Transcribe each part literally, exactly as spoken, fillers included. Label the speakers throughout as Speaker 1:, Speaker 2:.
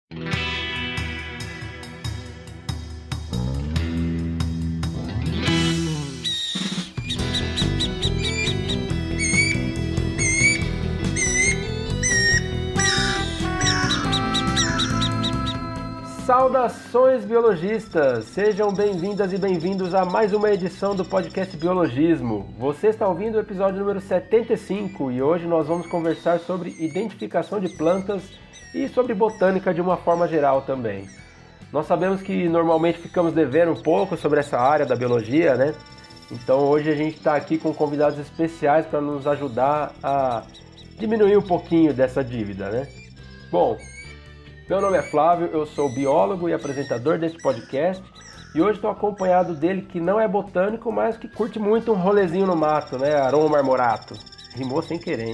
Speaker 1: Saudações biologistas! Sejam bem-vindas e bem-vindos a mais uma edição do podcast Biologismo. Você está ouvindo o episódio número setenta e cinco e hoje nós vamos conversar sobre identificação de plantas e sobre botânica de uma forma geral também. Nós sabemos que normalmente ficamos devendo um pouco sobre essa área da biologia, né? Então hoje a gente está aqui com convidados especiais para nos ajudar a diminuir um pouquinho dessa dívida, né? Bom, meu nome é Flávio, eu sou biólogo e apresentador deste podcast e hoje estou acompanhado dele que não é botânico, mas que curte muito um rolezinho no mato, né? Aron Marmorato. Rimou sem querer, hein?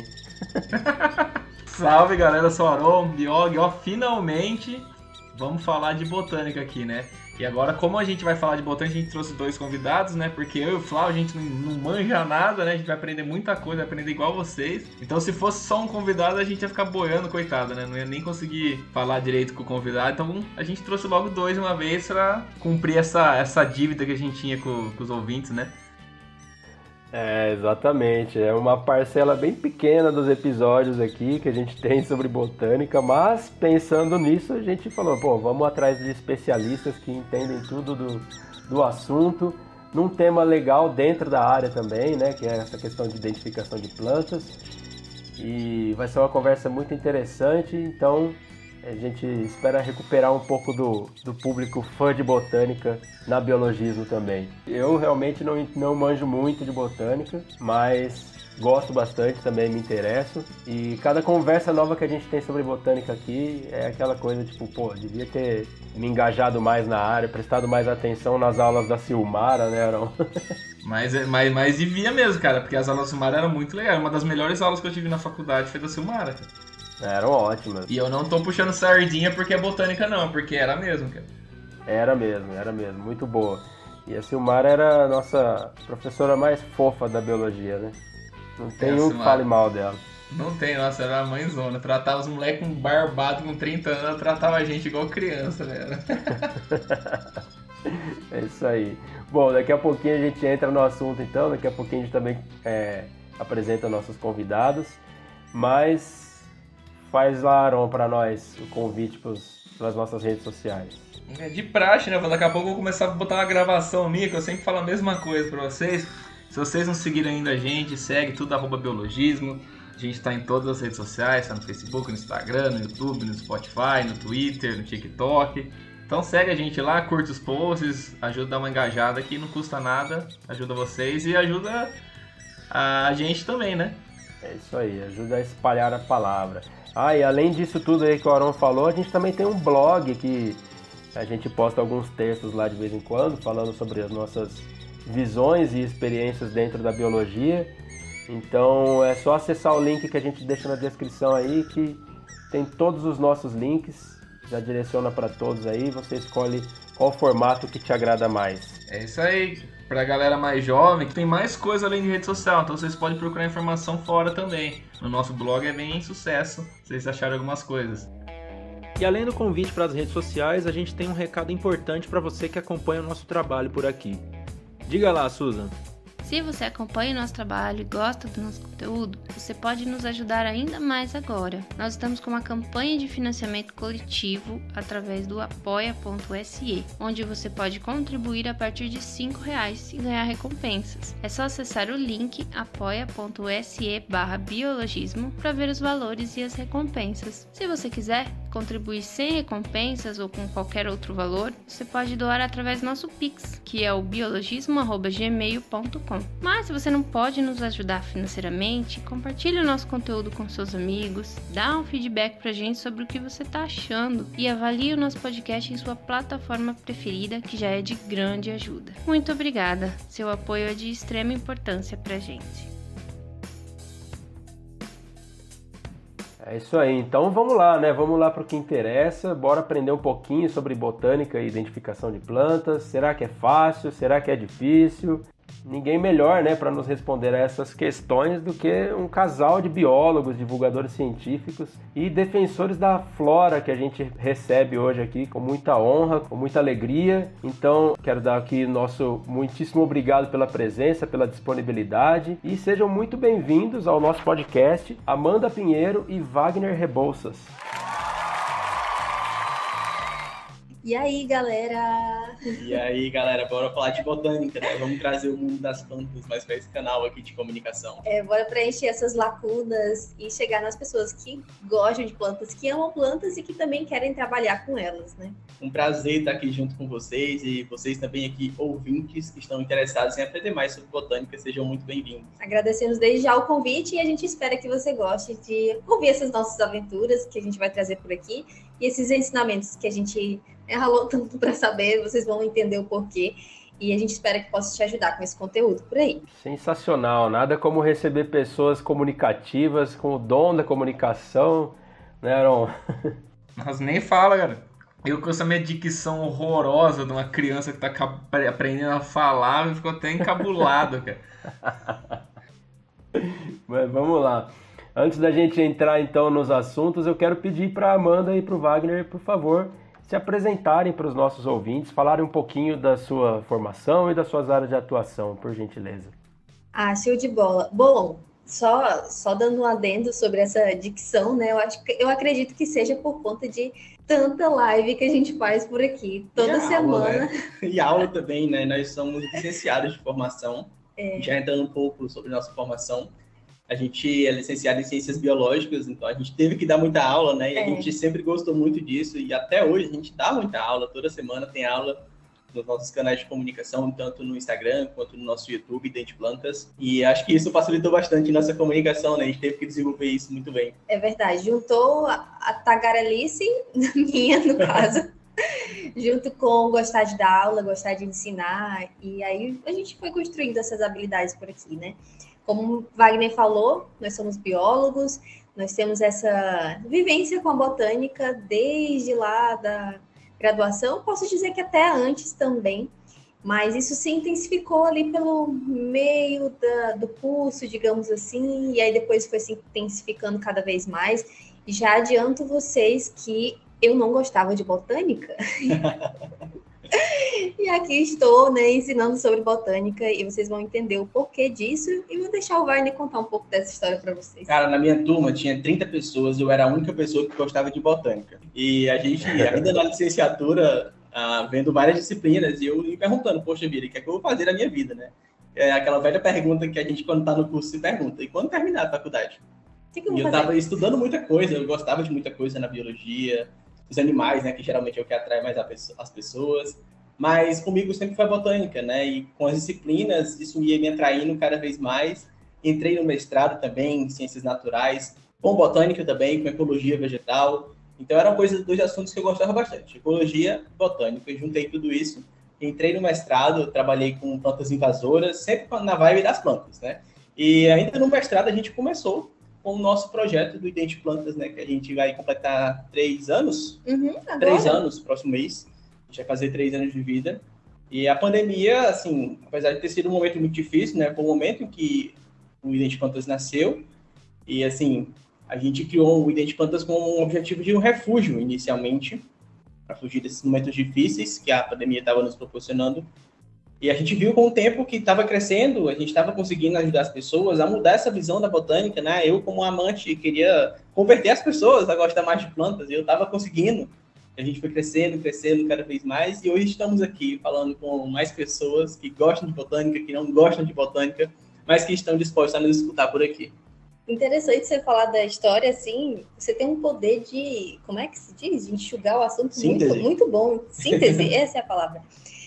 Speaker 2: Salve galera, eu sou o Aron, biólogo, e ó, finalmente vamos falar de botânica aqui, né? E agora, como a gente vai falar de botânica, a gente trouxe dois convidados, né? Porque eu e o Flávio, a gente não, não manja nada, né? A gente vai aprender muita coisa, vai aprender igual vocês. Então, se fosse só um convidado, a gente ia ficar boiando, coitado, né? Não ia nem conseguir falar direito com o convidado. Então, a gente trouxe logo dois de uma vez pra cumprir essa, essa dívida que a gente tinha com, com os ouvintes, né?
Speaker 1: É, exatamente. É uma parcela bem pequena dos episódios aqui que a gente tem sobre botânica, mas pensando nisso, a gente falou, pô, vamos atrás de especialistas que entendem tudo do, do assunto, num tema legal dentro da área também, né, que é essa questão de identificação de plantas. E vai ser uma conversa muito interessante, então a gente espera recuperar um pouco do, do público fã de botânica na Biologismo também. Eu realmente não, não manjo muito de botânica, mas gosto bastante, também me interesso. E cada conversa nova que a gente tem sobre botânica aqui é aquela coisa tipo, pô, devia ter me engajado mais na área, prestado mais atenção nas aulas da Silmara, né, Aron?
Speaker 2: Mas, mas, mas devia mesmo, cara, porque as aulas da Silmara eram muito legais. Uma das melhores aulas que eu tive na faculdade foi da Silmara, cara.
Speaker 1: Eram ótimas.
Speaker 2: E eu não tô puxando sardinha porque é botânica não, porque era mesmo, cara.
Speaker 1: Era mesmo, era mesmo, muito boa. E a Silmara era a nossa professora mais fofa da biologia, né? Não tem é, um que fale mal dela.
Speaker 2: Não tem, nossa, era uma mãezona. Tratava os moleques com barbado com trinta anos, ela tratava a gente igual criança, velho.
Speaker 1: É isso aí. Bom, daqui a pouquinho a gente entra no assunto então, daqui a pouquinho a gente também é, apresenta nossos convidados, mas faz lá, Aron, pra nós o convite para as nossas redes sociais.
Speaker 2: É de praxe, né? Daqui a pouco eu vou começar a botar uma gravação minha, que eu sempre falo a mesma coisa pra vocês. Se vocês não seguirem ainda a gente, segue tudo arroba biologismo. A gente tá em todas as redes sociais, tá no Facebook, no Instagram, no YouTube, no Spotify, no Twitter, no TikTok. Então segue a gente lá, curte os posts, ajuda a dar uma engajada que não custa nada, ajuda vocês e ajuda a gente também, né?
Speaker 1: É isso aí, ajuda a espalhar a palavra. Ah, e além disso tudo aí que o Aron falou, a gente também tem um blog que a gente posta alguns textos lá de vez em quando, falando sobre as nossas visões e experiências dentro da biologia. Então é só acessar o link que a gente deixa na descrição aí, que tem todos os nossos links, já direciona para todos aí, você escolhe qual formato que te agrada mais.
Speaker 2: É isso aí, pra galera mais jovem, que tem mais coisa além de rede social, então vocês podem procurar informação fora também. No nosso blog é bem sucesso, se vocês acharem algumas coisas.
Speaker 3: E além do convite para as redes sociais, a gente tem um recado importante para você que acompanha o nosso trabalho por aqui. Diga lá, Susan.
Speaker 4: Se você acompanha o nosso trabalho e gosta do nosso conteúdo, você pode nos ajudar ainda mais agora. Nós estamos com uma campanha de financiamento coletivo através do apoia.se, onde você pode contribuir a partir de cinco reais e ganhar recompensas. É só acessar o link apoia.se barra biologismo para ver os valores e as recompensas. Se você quiser contribuir sem recompensas ou com qualquer outro valor, você pode doar através do nosso Pix, que é o biologismo arroba gmail ponto com. Mas se você não pode nos ajudar financeiramente, compartilhe o nosso conteúdo com seus amigos, dá um feedback pra gente sobre o que você tá achando e avalie o nosso podcast em sua plataforma preferida, que já é de grande ajuda. Muito obrigada, seu apoio é de extrema importância pra gente.
Speaker 1: É isso aí, então vamos lá, né? Vamos lá para o que interessa, bora aprender um pouquinho sobre botânica e identificação de plantas. Será que é fácil? Será que é difícil? ninguém melhor, né, para nos responder a essas questões do que um casal de biólogos, divulgadores científicos e defensores da flora que a gente recebe hoje aqui com muita honra, com muita alegria. Então, quero dar aqui nosso muitíssimo obrigado pela presença, pela disponibilidade e sejam muito bem-vindos ao nosso podcast, Amanda Pinheiro e Wagner Rebouças.
Speaker 5: E aí, galera?
Speaker 6: E aí, galera, bora falar de botânica, né? Vamos trazer o mundo das plantas mais para esse canal aqui de comunicação.
Speaker 5: É, bora preencher essas lacunas e chegar nas pessoas que gostam de plantas, que amam plantas e que também querem trabalhar com elas, né?
Speaker 6: Um prazer estar aqui junto com vocês e vocês também aqui, ouvintes, que estão interessados em aprender mais sobre botânica, sejam muito bem-vindos.
Speaker 5: Agradecemos desde já o convite e a gente espera que você goste de ouvir essas nossas aventuras que a gente vai trazer por aqui e esses ensinamentos que a gente ralou tanto para saber, vocês vão entender o porquê e a gente espera que possa te ajudar com esse conteúdo por aí.
Speaker 1: Sensacional, nada como receber pessoas comunicativas com o dom da comunicação, né, Aaron?
Speaker 2: Mas nem fala, cara. Eu com essa minha dicção horrorosa de uma criança que tá aprendendo a falar, ficou até encabulado, cara.
Speaker 1: Mas vamos lá. Antes da gente entrar então nos assuntos, eu quero pedir para Amanda e para o Wagner, por favor, se apresentarem para os nossos ouvintes, falarem um pouquinho da sua formação e das suas áreas de atuação, por gentileza.
Speaker 5: Ah, show de bola. Bom, só, só dando um adendo sobre essa dicção, né? Eu, acho que, eu acredito que seja por conta de tanta live que a gente faz por aqui, toda
Speaker 6: e
Speaker 5: semana.
Speaker 6: Aula, né? E aula também, né? Nós somos licenciados de formação, é. Já entrando um pouco sobre nossa formação. A gente é licenciado em Ciências Biológicas, então a gente teve que dar muita aula, né? E é. a gente sempre gostou muito disso, e até hoje a gente dá muita aula, toda semana tem aula nos nossos canais de comunicação, tanto no Instagram quanto no nosso YouTube, Dente Plantas. E acho que isso facilitou bastante nossa comunicação, né? A gente teve que desenvolver isso muito bem.
Speaker 5: É verdade, juntou a, a tagarelice, minha no caso, junto com gostar de dar aula, gostar de ensinar, e aí a gente foi construindo essas habilidades por aqui, né? Como o Wagner falou, nós somos biólogos, nós temos essa vivência com a botânica desde lá da graduação, posso dizer que até antes também, mas isso se intensificou ali pelo meio da, do curso, digamos assim, e aí depois foi se intensificando cada vez mais. E já adianto vocês que eu não gostava de botânica. E aqui estou, né, ensinando sobre botânica e vocês vão entender o porquê disso e vou deixar o Wagner contar um pouco dessa história para vocês.
Speaker 6: Cara, na minha turma tinha trinta pessoas, eu era a única pessoa que gostava de botânica. E a gente, ainda na licenciatura, ah, vendo várias disciplinas, e eu me perguntando, poxa vida, o que é que eu vou fazer na minha vida, né? É aquela velha pergunta que a gente, quando tá no curso, se pergunta, e quando terminar a faculdade?
Speaker 5: Que que eu vou
Speaker 6: e eu
Speaker 5: fazer?
Speaker 6: tava estudando muita coisa, eu gostava de muita coisa na biologia, os animais, né, que geralmente é o que atrai mais as pessoas. Mas comigo sempre foi a botânica, né? E com as disciplinas, isso ia me atraindo cada vez mais. Entrei no mestrado também em Ciências Naturais, com botânica também, com ecologia vegetal. Então eram coisas, dois assuntos que eu gostava bastante, ecologia e botânica. Eu juntei tudo isso, entrei no mestrado, trabalhei com plantas invasoras, sempre na vibe das plantas, né? E ainda no mestrado a gente começou com o nosso projeto do Dente Plantas, né? Que a gente vai completar três anos,
Speaker 5: Uhum,
Speaker 6: três anos, próximo mês. A gente vai fazer três anos de vida. E a pandemia, assim, apesar de ter sido um momento muito difícil, né? Foi um momento em que o Dente Plantas nasceu. E, assim, a gente criou o Dente Plantas com o objetivo de um refúgio, inicialmente, para fugir desses momentos difíceis que a pandemia estava nos proporcionando. E a gente viu com o tempo que estava crescendo, a gente estava conseguindo ajudar as pessoas a mudar essa visão da botânica, né? Eu, como amante, queria converter as pessoas a gostar mais de plantas, e eu estava conseguindo. A gente foi crescendo, crescendo cada vez mais, e hoje estamos aqui falando com mais pessoas que gostam de botânica, que não gostam de botânica, mas que estão dispostos a nos escutar por aqui.
Speaker 5: Interessante você falar da história, assim, você tem um poder de, como é que se diz? De enxugar o assunto.
Speaker 6: Síntese.
Speaker 5: Muito, muito bom. Síntese, essa é a palavra.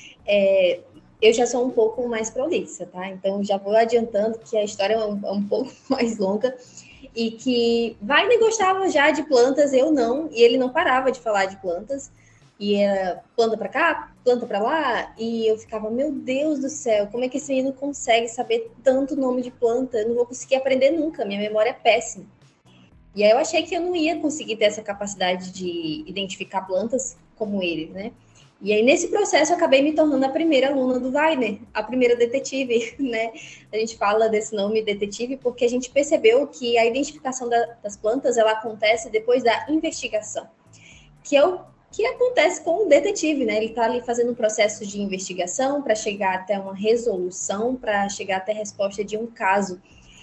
Speaker 5: É, eu já sou um pouco mais prolixa, tá? Então, já vou adiantando que a história é um, é um pouco mais longa, e que Wagner gostava já de plantas, eu não, e ele não parava de falar de plantas, e era planta para cá, planta para lá, e eu ficava, meu Deus do céu, como é que esse menino consegue saber tanto nome de planta? Eu não vou conseguir aprender nunca, minha memória é péssima. E aí eu achei que eu não ia conseguir ter essa capacidade de identificar plantas como ele, né? E aí, nesse processo, eu acabei me tornando a primeira aluna do Wagner, a primeira detetive, né? A gente fala desse nome detetive porque a gente percebeu que a identificação da, das plantas, ela acontece depois da investigação, que é o que acontece com o detetive, né? Ele está ali fazendo um processo de investigação para chegar até uma resolução, para chegar até a resposta de um caso.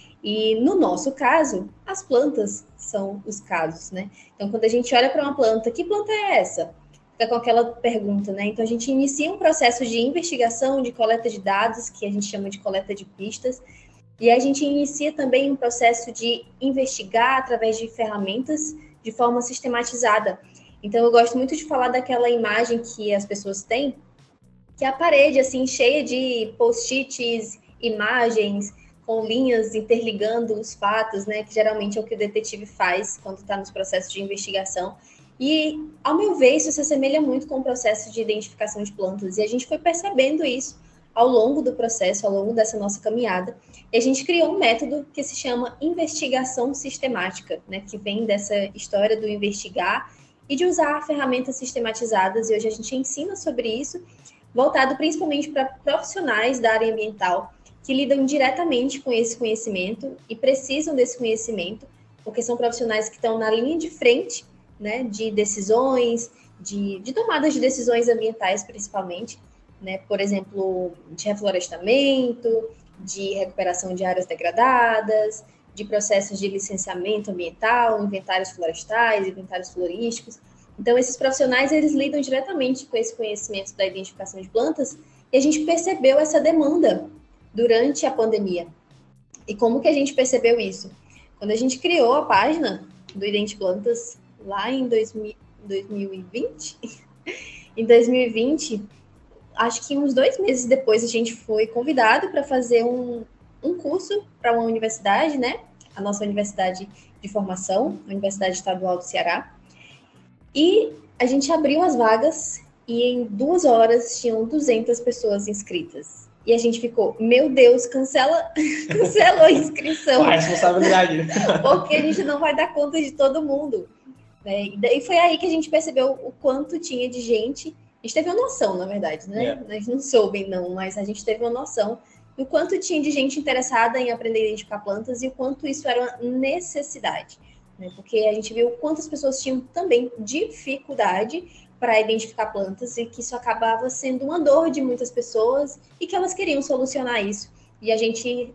Speaker 5: E no nosso caso, as plantas são os casos, né? Então, quando a gente olha para uma planta, que planta é essa? Fica com aquela pergunta, né? Então, a gente inicia um processo de investigação, de coleta de dados, que a gente chama de coleta de pistas, e a gente inicia também um processo de investigar através de ferramentas de forma sistematizada. Então, eu gosto muito de falar daquela imagem que as pessoas têm, que é a parede, assim, cheia de post-its, imagens, com linhas interligando os fatos, né? Que geralmente é o que o detetive faz quando está nos processos de investigação. E, ao meu ver, isso se assemelha muito com o processo de identificação de plantas. E a gente foi percebendo isso ao longo do processo, ao longo dessa nossa caminhada. E a gente criou um método que se chama investigação sistemática, né? Que vem dessa história do investigar e de usar ferramentas sistematizadas. E hoje a gente ensina sobre isso, voltado principalmente para profissionais da área ambiental, que lidam diretamente com esse conhecimento e precisam desse conhecimento, porque são profissionais que estão na linha de frente, né, de decisões, de, de tomadas de decisões ambientais, principalmente, né, por exemplo, de reflorestamento, de recuperação de áreas degradadas, de processos de licenciamento ambiental, inventários florestais, inventários florísticos. Então, esses profissionais, eles lidam diretamente com esse conhecimento da identificação de plantas, e a gente percebeu essa demanda durante a pandemia. E como que a gente percebeu isso? Quando a gente criou a página do Identi Plantas, lá em dois mil e vinte, em dois mil e vinte, acho que uns dois meses depois, a gente foi convidado para fazer um, um curso para uma universidade, né? A nossa universidade de formação, a Universidade Estadual do Ceará. E a gente abriu as vagas e em duas horas tinham duzentas pessoas inscritas. E a gente ficou, meu Deus, cancela, cancelou a inscrição.
Speaker 6: A responsabilidade.
Speaker 5: Porque a gente não vai dar conta de todo mundo. Né? E daí foi aí que a gente percebeu o quanto tinha de gente. A gente teve uma noção, na verdade, né? Yeah. A gente não soube, não, mas a gente teve uma noção do quanto tinha de gente interessada em aprender a identificar plantas e o quanto isso era uma necessidade. Né? Porque a gente viu quantas pessoas tinham também dificuldade para identificar plantas e que isso acabava sendo uma dor de muitas pessoas e que elas queriam solucionar isso. E a gente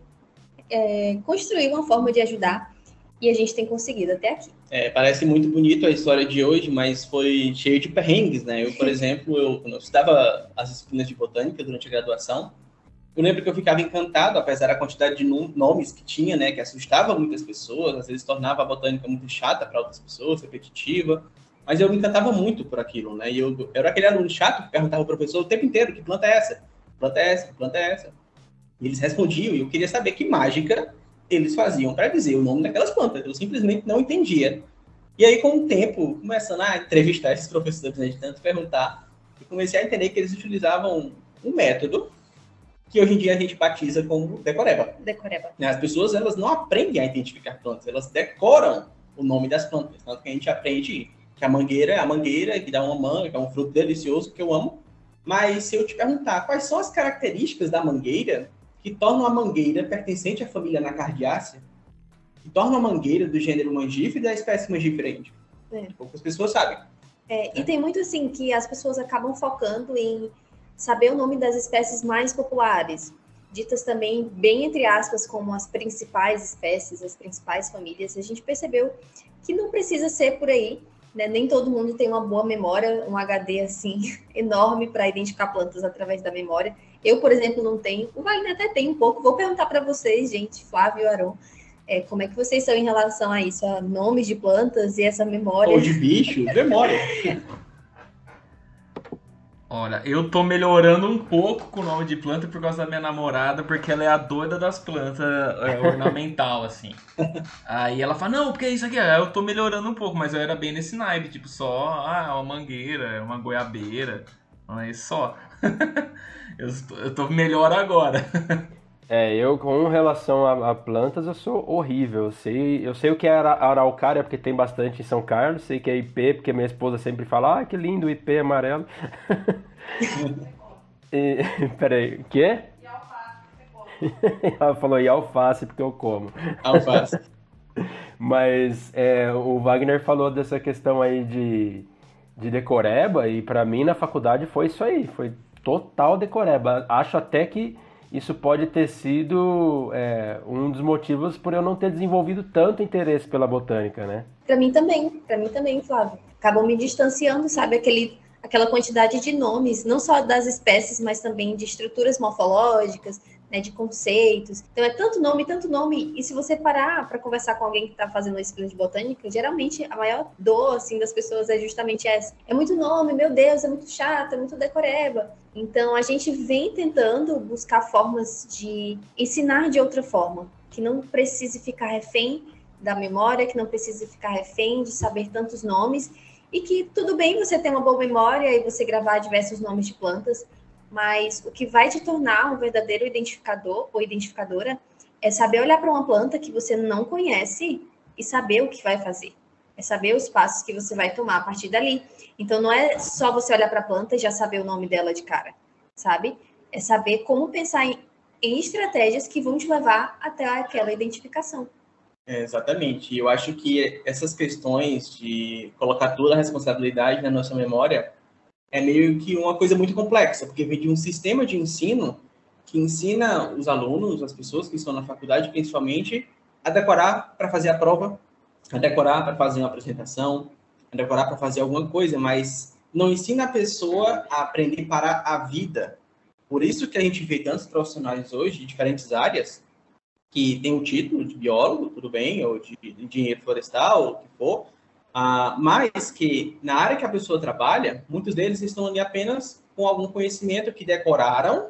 Speaker 5: é, construiu uma forma de ajudar e a gente tem conseguido até aqui.
Speaker 6: É, parece muito bonito a história de hoje, mas foi cheio de perrengues, né? Eu, por exemplo, eu, quando eu estudava as disciplinas de botânica durante a graduação, eu lembro que eu ficava encantado, apesar da quantidade de nomes que tinha, né? Que assustava muitas pessoas, às vezes tornava a botânica muito chata para outras pessoas, repetitiva. Mas eu me encantava muito por aquilo, né? E eu, eu era aquele aluno chato que perguntava ao professor o tempo inteiro, que planta é essa? Que planta é essa? Que planta é essa? E eles respondiam, e eu queria saber que mágica eles faziam para dizer o nome daquelas plantas. Eu simplesmente não entendia. E aí, com o tempo, começando a entrevistar esses professores, né, de tanto perguntar, eu comecei a entender que eles utilizavam um método que hoje em dia a gente batiza como decoreba.
Speaker 5: Decoreba.
Speaker 6: As pessoas, elas não aprendem a identificar plantas, elas decoram o nome das plantas. Tanto que a gente aprende que a mangueira é a mangueira, que dá uma manga, que é um fruto delicioso, que eu amo. Mas se eu te perguntar quais são as características da mangueira que tornam a mangueira pertencente à família Anacardiácea, que tornam a mangueira do gênero Mangifera da espécie Mangifera, é. Poucas pessoas sabem.
Speaker 5: É, é. E tem muito assim que as pessoas acabam focando em saber o nome das espécies mais populares, ditas também bem entre aspas como as principais espécies, as principais famílias. A gente percebeu que não precisa ser por aí. Né? Nem todo mundo tem uma boa memória, um H D assim enorme para identificar plantas através da memória. Eu, por exemplo, não tenho. O Wagner até tem um pouco. Vou perguntar para vocês, gente, Flávio e Aron, é, como é que vocês são em relação a isso, a nomes de plantas e essa memória?
Speaker 6: Ou de bicho, memória.
Speaker 2: Olha, eu tô melhorando um pouco com o nome de planta por causa da minha namorada, porque ela é a doida das plantas é, ornamental, assim. Aí ela fala, não, porque é isso aqui? Aí eu tô melhorando um pouco, mas eu era bem nesse naipe, tipo, só, ah, uma mangueira, uma goiabeira, mas só. eu, tô, eu tô melhor agora.
Speaker 1: É, eu com relação a, a plantas eu sou horrível. Eu sei, eu sei o que é ara- araucária porque tem bastante em São Carlos, sei que é ipê porque minha esposa sempre fala, ah, que lindo o ipê amarelo. E, peraí, o quê? Ela falou e alface porque eu como.
Speaker 6: Alface.
Speaker 1: Mas é, o Wagner falou dessa questão aí de, de decoreba, e pra mim na faculdade foi isso aí, foi total decoreba. Acho até que isso pode ter sido é, um dos motivos por eu não ter desenvolvido tanto interesse pela botânica, né?
Speaker 5: Para mim também, para mim também, Flávio. Acabam me distanciando, sabe? Aquele, aquela quantidade de nomes, não só das espécies, mas também de estruturas morfológicas, né, de conceitos. Então é tanto nome, tanto nome. E se você parar para conversar com alguém que está fazendo esse plano de botânica, geralmente a maior dor assim, das pessoas é justamente essa. É muito nome, meu Deus, é muito chato, é muito decoreba. Então a gente vem tentando buscar formas de ensinar de outra forma, que não precise ficar refém da memória, que não precise ficar refém de saber tantos nomes, e que tudo bem você ter uma boa memória e você gravar diversos nomes de plantas, mas o que vai te tornar um verdadeiro identificador ou identificadora é saber olhar para uma planta que você não conhece e saber o que vai fazer. É saber os passos que você vai tomar a partir dali. Então, não é só você olhar para a planta e já saber o nome dela de cara, sabe? É saber como pensar em, em estratégias que vão te levar até aquela identificação.
Speaker 6: É, exatamente. E eu acho que essas questões de colocar toda a responsabilidade na nossa memória é meio que uma coisa muito complexa, porque vem de um sistema de ensino que ensina os alunos, as pessoas que estão na faculdade, principalmente, a decorar para fazer a prova, a decorar para fazer uma apresentação, a decorar para fazer alguma coisa, mas não ensina a pessoa a aprender para a vida. Por isso que a gente vê tantos profissionais hoje, de diferentes áreas, que tem o título de biólogo, tudo bem, ou de engenheiro florestal, ou o que for, Uh, mas que na área que a pessoa trabalha, muitos deles estão ali apenas com algum conhecimento que decoraram,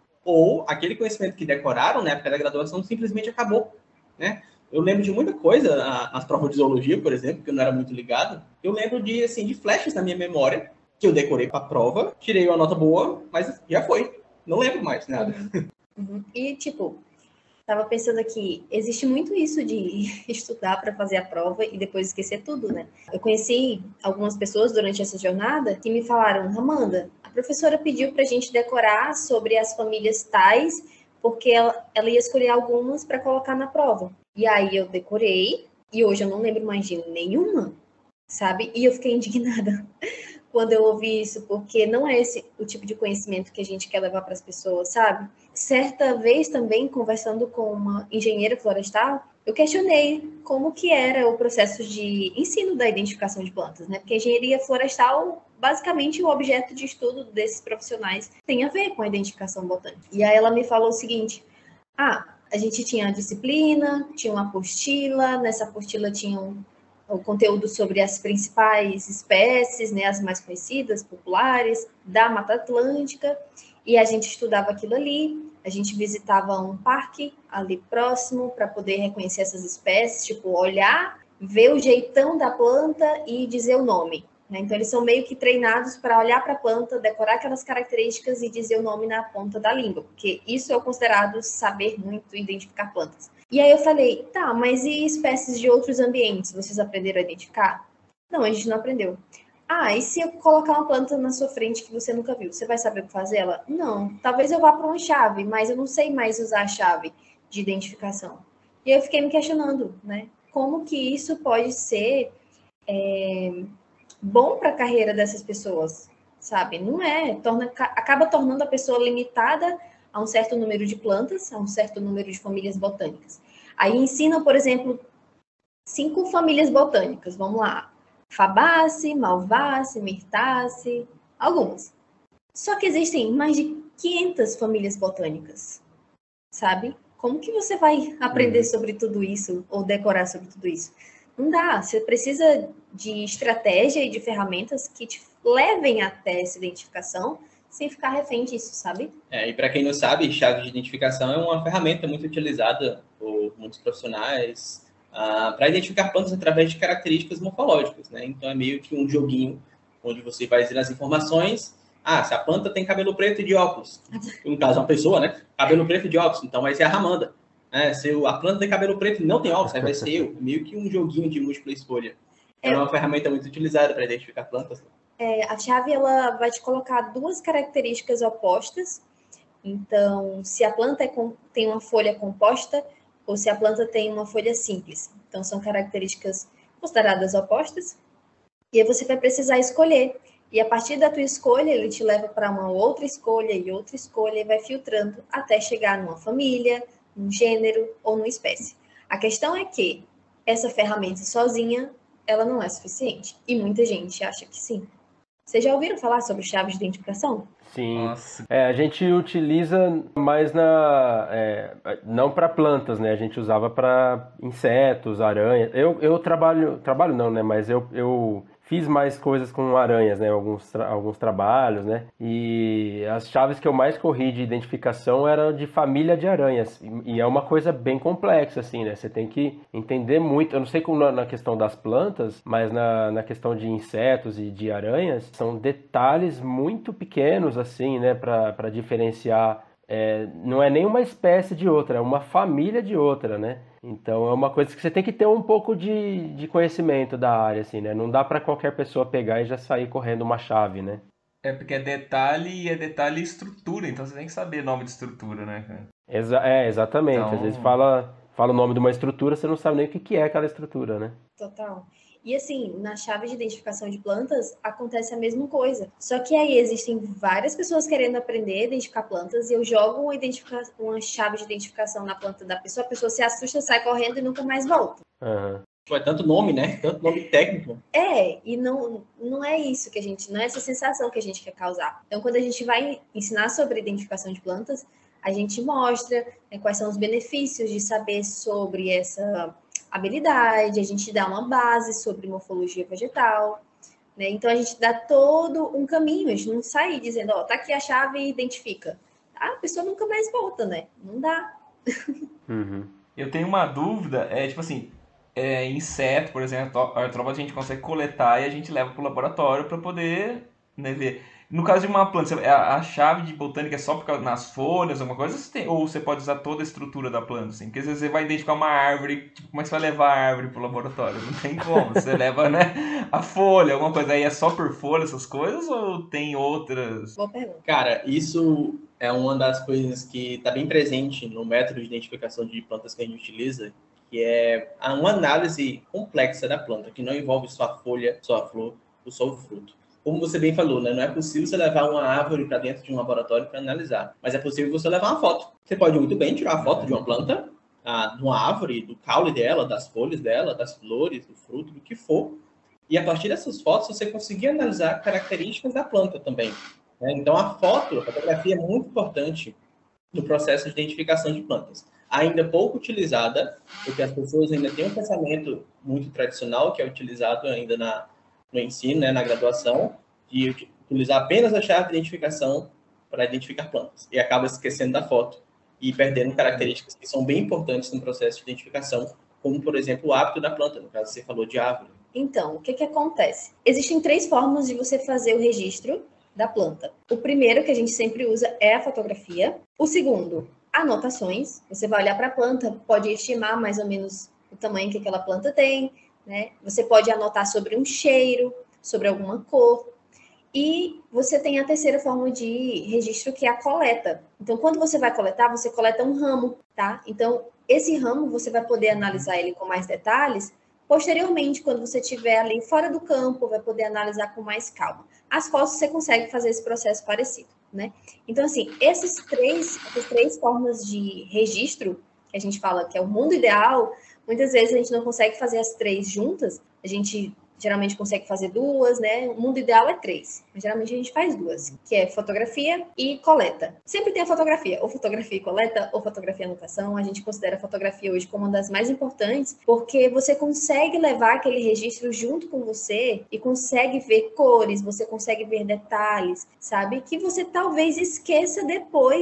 Speaker 6: ou aquele conhecimento que decoraram na época da graduação simplesmente acabou, né? Eu lembro de muita coisa uh, nas provas de zoologia, por exemplo, que eu não era muito ligado. Eu lembro de, assim, de flashes na minha memória, que eu decorei para a prova, tirei uma nota boa, mas já foi. Não lembro mais nada.
Speaker 5: Uhum. E, tipo, estava pensando aqui, existe muito isso de estudar para fazer a prova e depois esquecer tudo, né? Eu conheci algumas pessoas durante essa jornada que me falaram, Amanda, a professora pediu para a gente decorar sobre as famílias tais, porque ela, ela ia escolher algumas para colocar na prova. E aí eu decorei, e hoje eu não lembro mais de nenhuma, sabe? E eu fiquei indignada quando eu ouvi isso, porque não é esse o tipo de conhecimento que a gente quer levar para as pessoas, sabe? Certa vez também, conversando com uma engenheira florestal, eu questionei como que era o processo de ensino da identificação de plantas, né? Porque a engenharia florestal, basicamente, o objeto de estudo desses profissionais tem a ver com a identificação botânica. E aí ela me falou o seguinte, ah, a gente tinha a disciplina, tinha uma apostila, nessa apostila tinha um o conteúdo sobre as principais espécies, né, as mais conhecidas, populares, da Mata Atlântica, e a gente estudava aquilo ali, a gente visitava um parque ali próximo para poder reconhecer essas espécies, tipo, olhar, ver o jeitão da planta e dizer o nome, né? Então, eles são meio que treinados para olhar para a planta, decorar aquelas características e dizer o nome na ponta da língua, porque isso é considerado saber muito identificar plantas. E aí eu falei, tá, mas e espécies de outros ambientes? Vocês aprenderam a identificar? Não, a gente não aprendeu. Ah, e se eu colocar uma planta na sua frente que você nunca viu? Você vai saber o que fazer? Ela, não. Talvez eu vá para uma chave, mas eu não sei mais usar a chave de identificação. E eu fiquei me questionando, né? Como que isso pode ser é, bom para a carreira dessas pessoas, sabe? Não é. Torna, acaba tornando a pessoa limitada a um certo número de plantas, a um certo número de famílias botânicas. Aí ensina, por exemplo, cinco famílias botânicas, vamos lá. Fabaceae, Malvaceae, Myrtaceae, algumas. Só que existem mais de quinhentas famílias botânicas, sabe? Como que você vai aprender uhum. sobre tudo isso ou decorar sobre tudo isso? Não dá, você precisa de estratégia e de ferramentas que te levem até essa identificação sem ficar refém disso, sabe?
Speaker 6: É, e para quem não sabe, chave de identificação é uma ferramenta muito utilizada por muitos profissionais uh, para identificar plantas através de características morfológicas, né? Então é meio que um joguinho onde você vai dizer as informações Ah, se a planta tem cabelo preto e de óculos, no caso uma pessoa, né? Cabelo preto e de óculos, então vai ser a Ramanda. É, se a planta tem cabelo preto e não tem óculos, aí vai ser eu. Meio que um joguinho de múltipla escolha. É uma ferramenta muito utilizada para identificar plantas.
Speaker 5: É, a chave ela vai te colocar duas características opostas. Então, se a planta é com, tem uma folha composta ou se a planta tem uma folha simples. Então, são características consideradas opostas. E aí você vai precisar escolher. E a partir da tua escolha, ele te leva para uma outra escolha e outra escolha e vai filtrando até chegar numa família, num gênero ou numa espécie. A questão é que essa ferramenta sozinha, ela não é suficiente. E muita gente acha que sim. Vocês já ouviram falar sobre chaves de identificação?
Speaker 1: Sim.
Speaker 2: Nossa.
Speaker 1: É, a gente utiliza mais na... É, não para plantas, né? A gente usava para insetos, aranhas. Eu, eu trabalho... Trabalho não, né? Mas eu... eu... Fiz mais coisas com aranhas, né? Alguns, tra alguns trabalhos, né? E as chaves que eu mais corri de identificação eram de família de aranhas. E, e é uma coisa bem complexa, assim, né? Você tem que entender muito. Eu não sei como na, na questão das plantas, mas na, na questão de insetos e de aranhas, são detalhes muito pequenos, assim, né? Para diferenciar. É, não é nem uma espécie de outra, é uma família de outra, né? Então é uma coisa que você tem que ter um pouco de, de conhecimento da área, assim, né? Não dá para qualquer pessoa pegar e já sair correndo uma chave, né?
Speaker 2: É porque é detalhe e é detalhe e estrutura, então você tem que saber nome de estrutura, né, cara?
Speaker 1: Exa é, exatamente.
Speaker 2: Então...
Speaker 1: Às vezes fala, fala o nome de uma estrutura, você não sabe nem o que que é aquela estrutura, né?
Speaker 5: Total. E assim, na chave de identificação de plantas, acontece a mesma coisa. Só que aí existem várias pessoas querendo aprender a identificar plantas e eu jogo uma, uma chave de identificação na planta da pessoa, a pessoa se assusta, sai correndo e nunca mais volta.
Speaker 1: Uhum.
Speaker 6: É tanto nome, né? Tanto nome técnico.
Speaker 5: É, e não, não é isso que a gente, não é essa sensação que a gente quer causar. Então, quando a gente vai ensinar sobre identificação de plantas, a gente mostra, né, quais são os benefícios de saber sobre essa habilidade, a gente dá uma base sobre morfologia vegetal, né? Então a gente dá todo um caminho, a gente não sai dizendo, ó, tá aqui a chave e identifica. A pessoa nunca mais volta, né? Não dá.
Speaker 1: Uhum.
Speaker 2: Eu tenho uma dúvida, é tipo assim, é, inseto, por exemplo, artrópode a gente consegue coletar e a gente leva pro laboratório para poder, né, ver. No caso de uma planta, a chave de botânica é só por causa, nas folhas, alguma coisa? Você tem, ou você pode usar toda a estrutura da planta, assim? Porque às vezes você vai identificar uma árvore, tipo, como é que você vai levar a árvore pro laboratório? Não tem como. Você leva, né, a folha, alguma coisa. Aí é só por folha essas coisas ou tem outras?
Speaker 5: Boa pergunta.
Speaker 6: Cara, isso é uma das coisas que está bem presente no método de identificação de plantas que a gente utiliza, que é uma análise complexa da planta, que não envolve só a folha, só a flor ou só o fruto. Como você bem falou, né? Não é possível você levar uma árvore para dentro de um laboratório para analisar, mas é possível você levar uma foto. Você pode muito bem tirar a foto de uma planta, a, de uma árvore, do caule dela, das folhas dela, das flores, do fruto, do que for, e a partir dessas fotos você conseguir analisar características da planta também, né? Então a foto, a fotografia é muito importante no processo de identificação de plantas. Ainda pouco utilizada, porque as pessoas ainda têm um pensamento muito tradicional, que é utilizado ainda na no ensino, né, na graduação, de utilizar apenas a chave de identificação para identificar plantas. E acaba esquecendo da foto e perdendo características que são bem importantes no processo de identificação, como, por exemplo, o hábito da planta, no caso você falou de árvore.
Speaker 5: Então, o que que acontece? Existem três formas de você fazer o registro da planta. O primeiro, que a gente sempre usa, é a fotografia. O segundo, anotações. Você vai olhar para a planta, pode estimar mais ou menos o tamanho que aquela planta tem, né? Você pode anotar sobre um cheiro, sobre alguma cor. E você tem a terceira forma de registro, que é a coleta. Então, quando você vai coletar, você coleta um ramo, tá? Então, esse ramo você vai poder analisar ele com mais detalhes posteriormente, quando você estiver ali fora do campo, vai poder analisar com mais calma. As fotos você consegue fazer esse processo parecido, né? Então, assim, esses três, essas três formas de registro, que a gente fala que é o mundo ideal, muitas vezes a gente não consegue fazer as três juntas, a gente geralmente consegue fazer duas, né? O mundo ideal é três, mas geralmente a gente faz duas, que é fotografia e coleta. Sempre tem a fotografia, ou fotografia e coleta, ou fotografia e anotação. A gente considera a fotografia hoje como uma das mais importantes, porque você consegue levar aquele registro junto com você e consegue ver cores, você consegue ver detalhes, sabe? Que você talvez esqueça depois,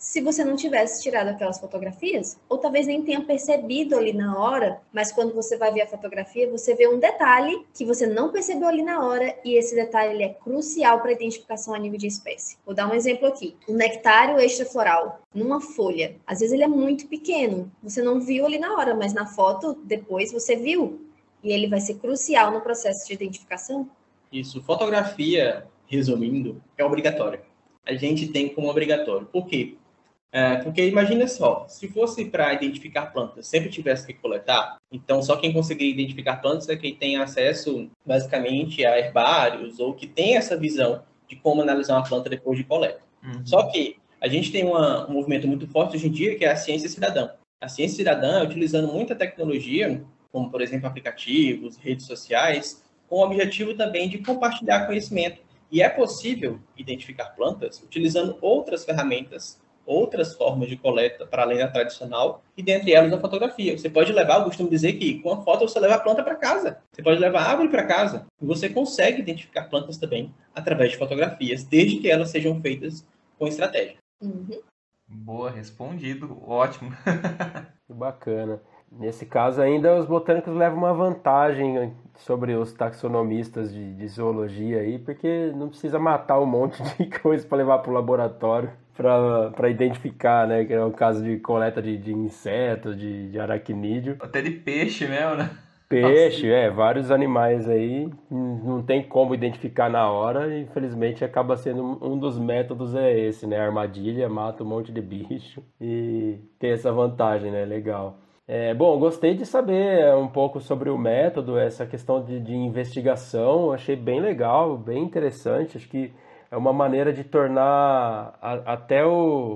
Speaker 5: se você não tivesse tirado aquelas fotografias, ou talvez nem tenha percebido ali na hora, mas quando você vai ver a fotografia, você vê um detalhe que você não percebeu ali na hora, e esse detalhe ele é crucial para a identificação a nível de espécie. Vou dar um exemplo aqui. O nectário extrafloral, numa folha, às vezes ele é muito pequeno, você não viu ali na hora, mas na foto, depois você viu, e ele vai ser crucial no processo de identificação.
Speaker 6: Isso, fotografia, resumindo, é obrigatória. A gente tem como obrigatório. Por quê? É, porque imagina só, se fosse para identificar plantas, sempre tivesse que coletar, então só quem conseguiria identificar plantas é quem tem acesso, basicamente, a herbários, ou que tem essa visão de como analisar uma planta depois de coleta. Uhum. Só que a gente tem uma, um movimento muito forte hoje em dia, que é a ciência cidadã. A ciência cidadã é utilizando muita tecnologia, como, por exemplo, aplicativos, redes sociais, com o objetivo também de compartilhar conhecimento. E é possível identificar plantas utilizando outras ferramentas, outras formas de coleta para além da tradicional, e dentre elas a fotografia. Você pode levar, eu costumo dizer que com a foto você leva a planta para casa. Você pode levar a árvore para casa. E você consegue identificar plantas também através de fotografias, desde que elas sejam feitas com estratégia.
Speaker 5: Uhum.
Speaker 2: Boa, respondido. Ótimo.
Speaker 1: Que bacana. Nesse caso ainda os botânicos levam uma vantagem sobre os taxonomistas de, de zoologia aí, porque não precisa matar um monte de coisa para levar para o laboratório para identificar, né? Que é o caso de coleta de, de insetos, de, de aracnídeo.
Speaker 2: Até de peixe mesmo, né?
Speaker 1: Peixe, Nossa. é, vários animais aí, não tem como identificar na hora, e infelizmente acaba sendo um dos métodos é esse, né? Armadilha, mata um monte de bicho e tem essa vantagem, né? Legal. É, bom, gostei de saber um pouco sobre o método, essa questão de, de investigação, achei bem legal, bem interessante, acho que é uma maneira de tornar a, até o,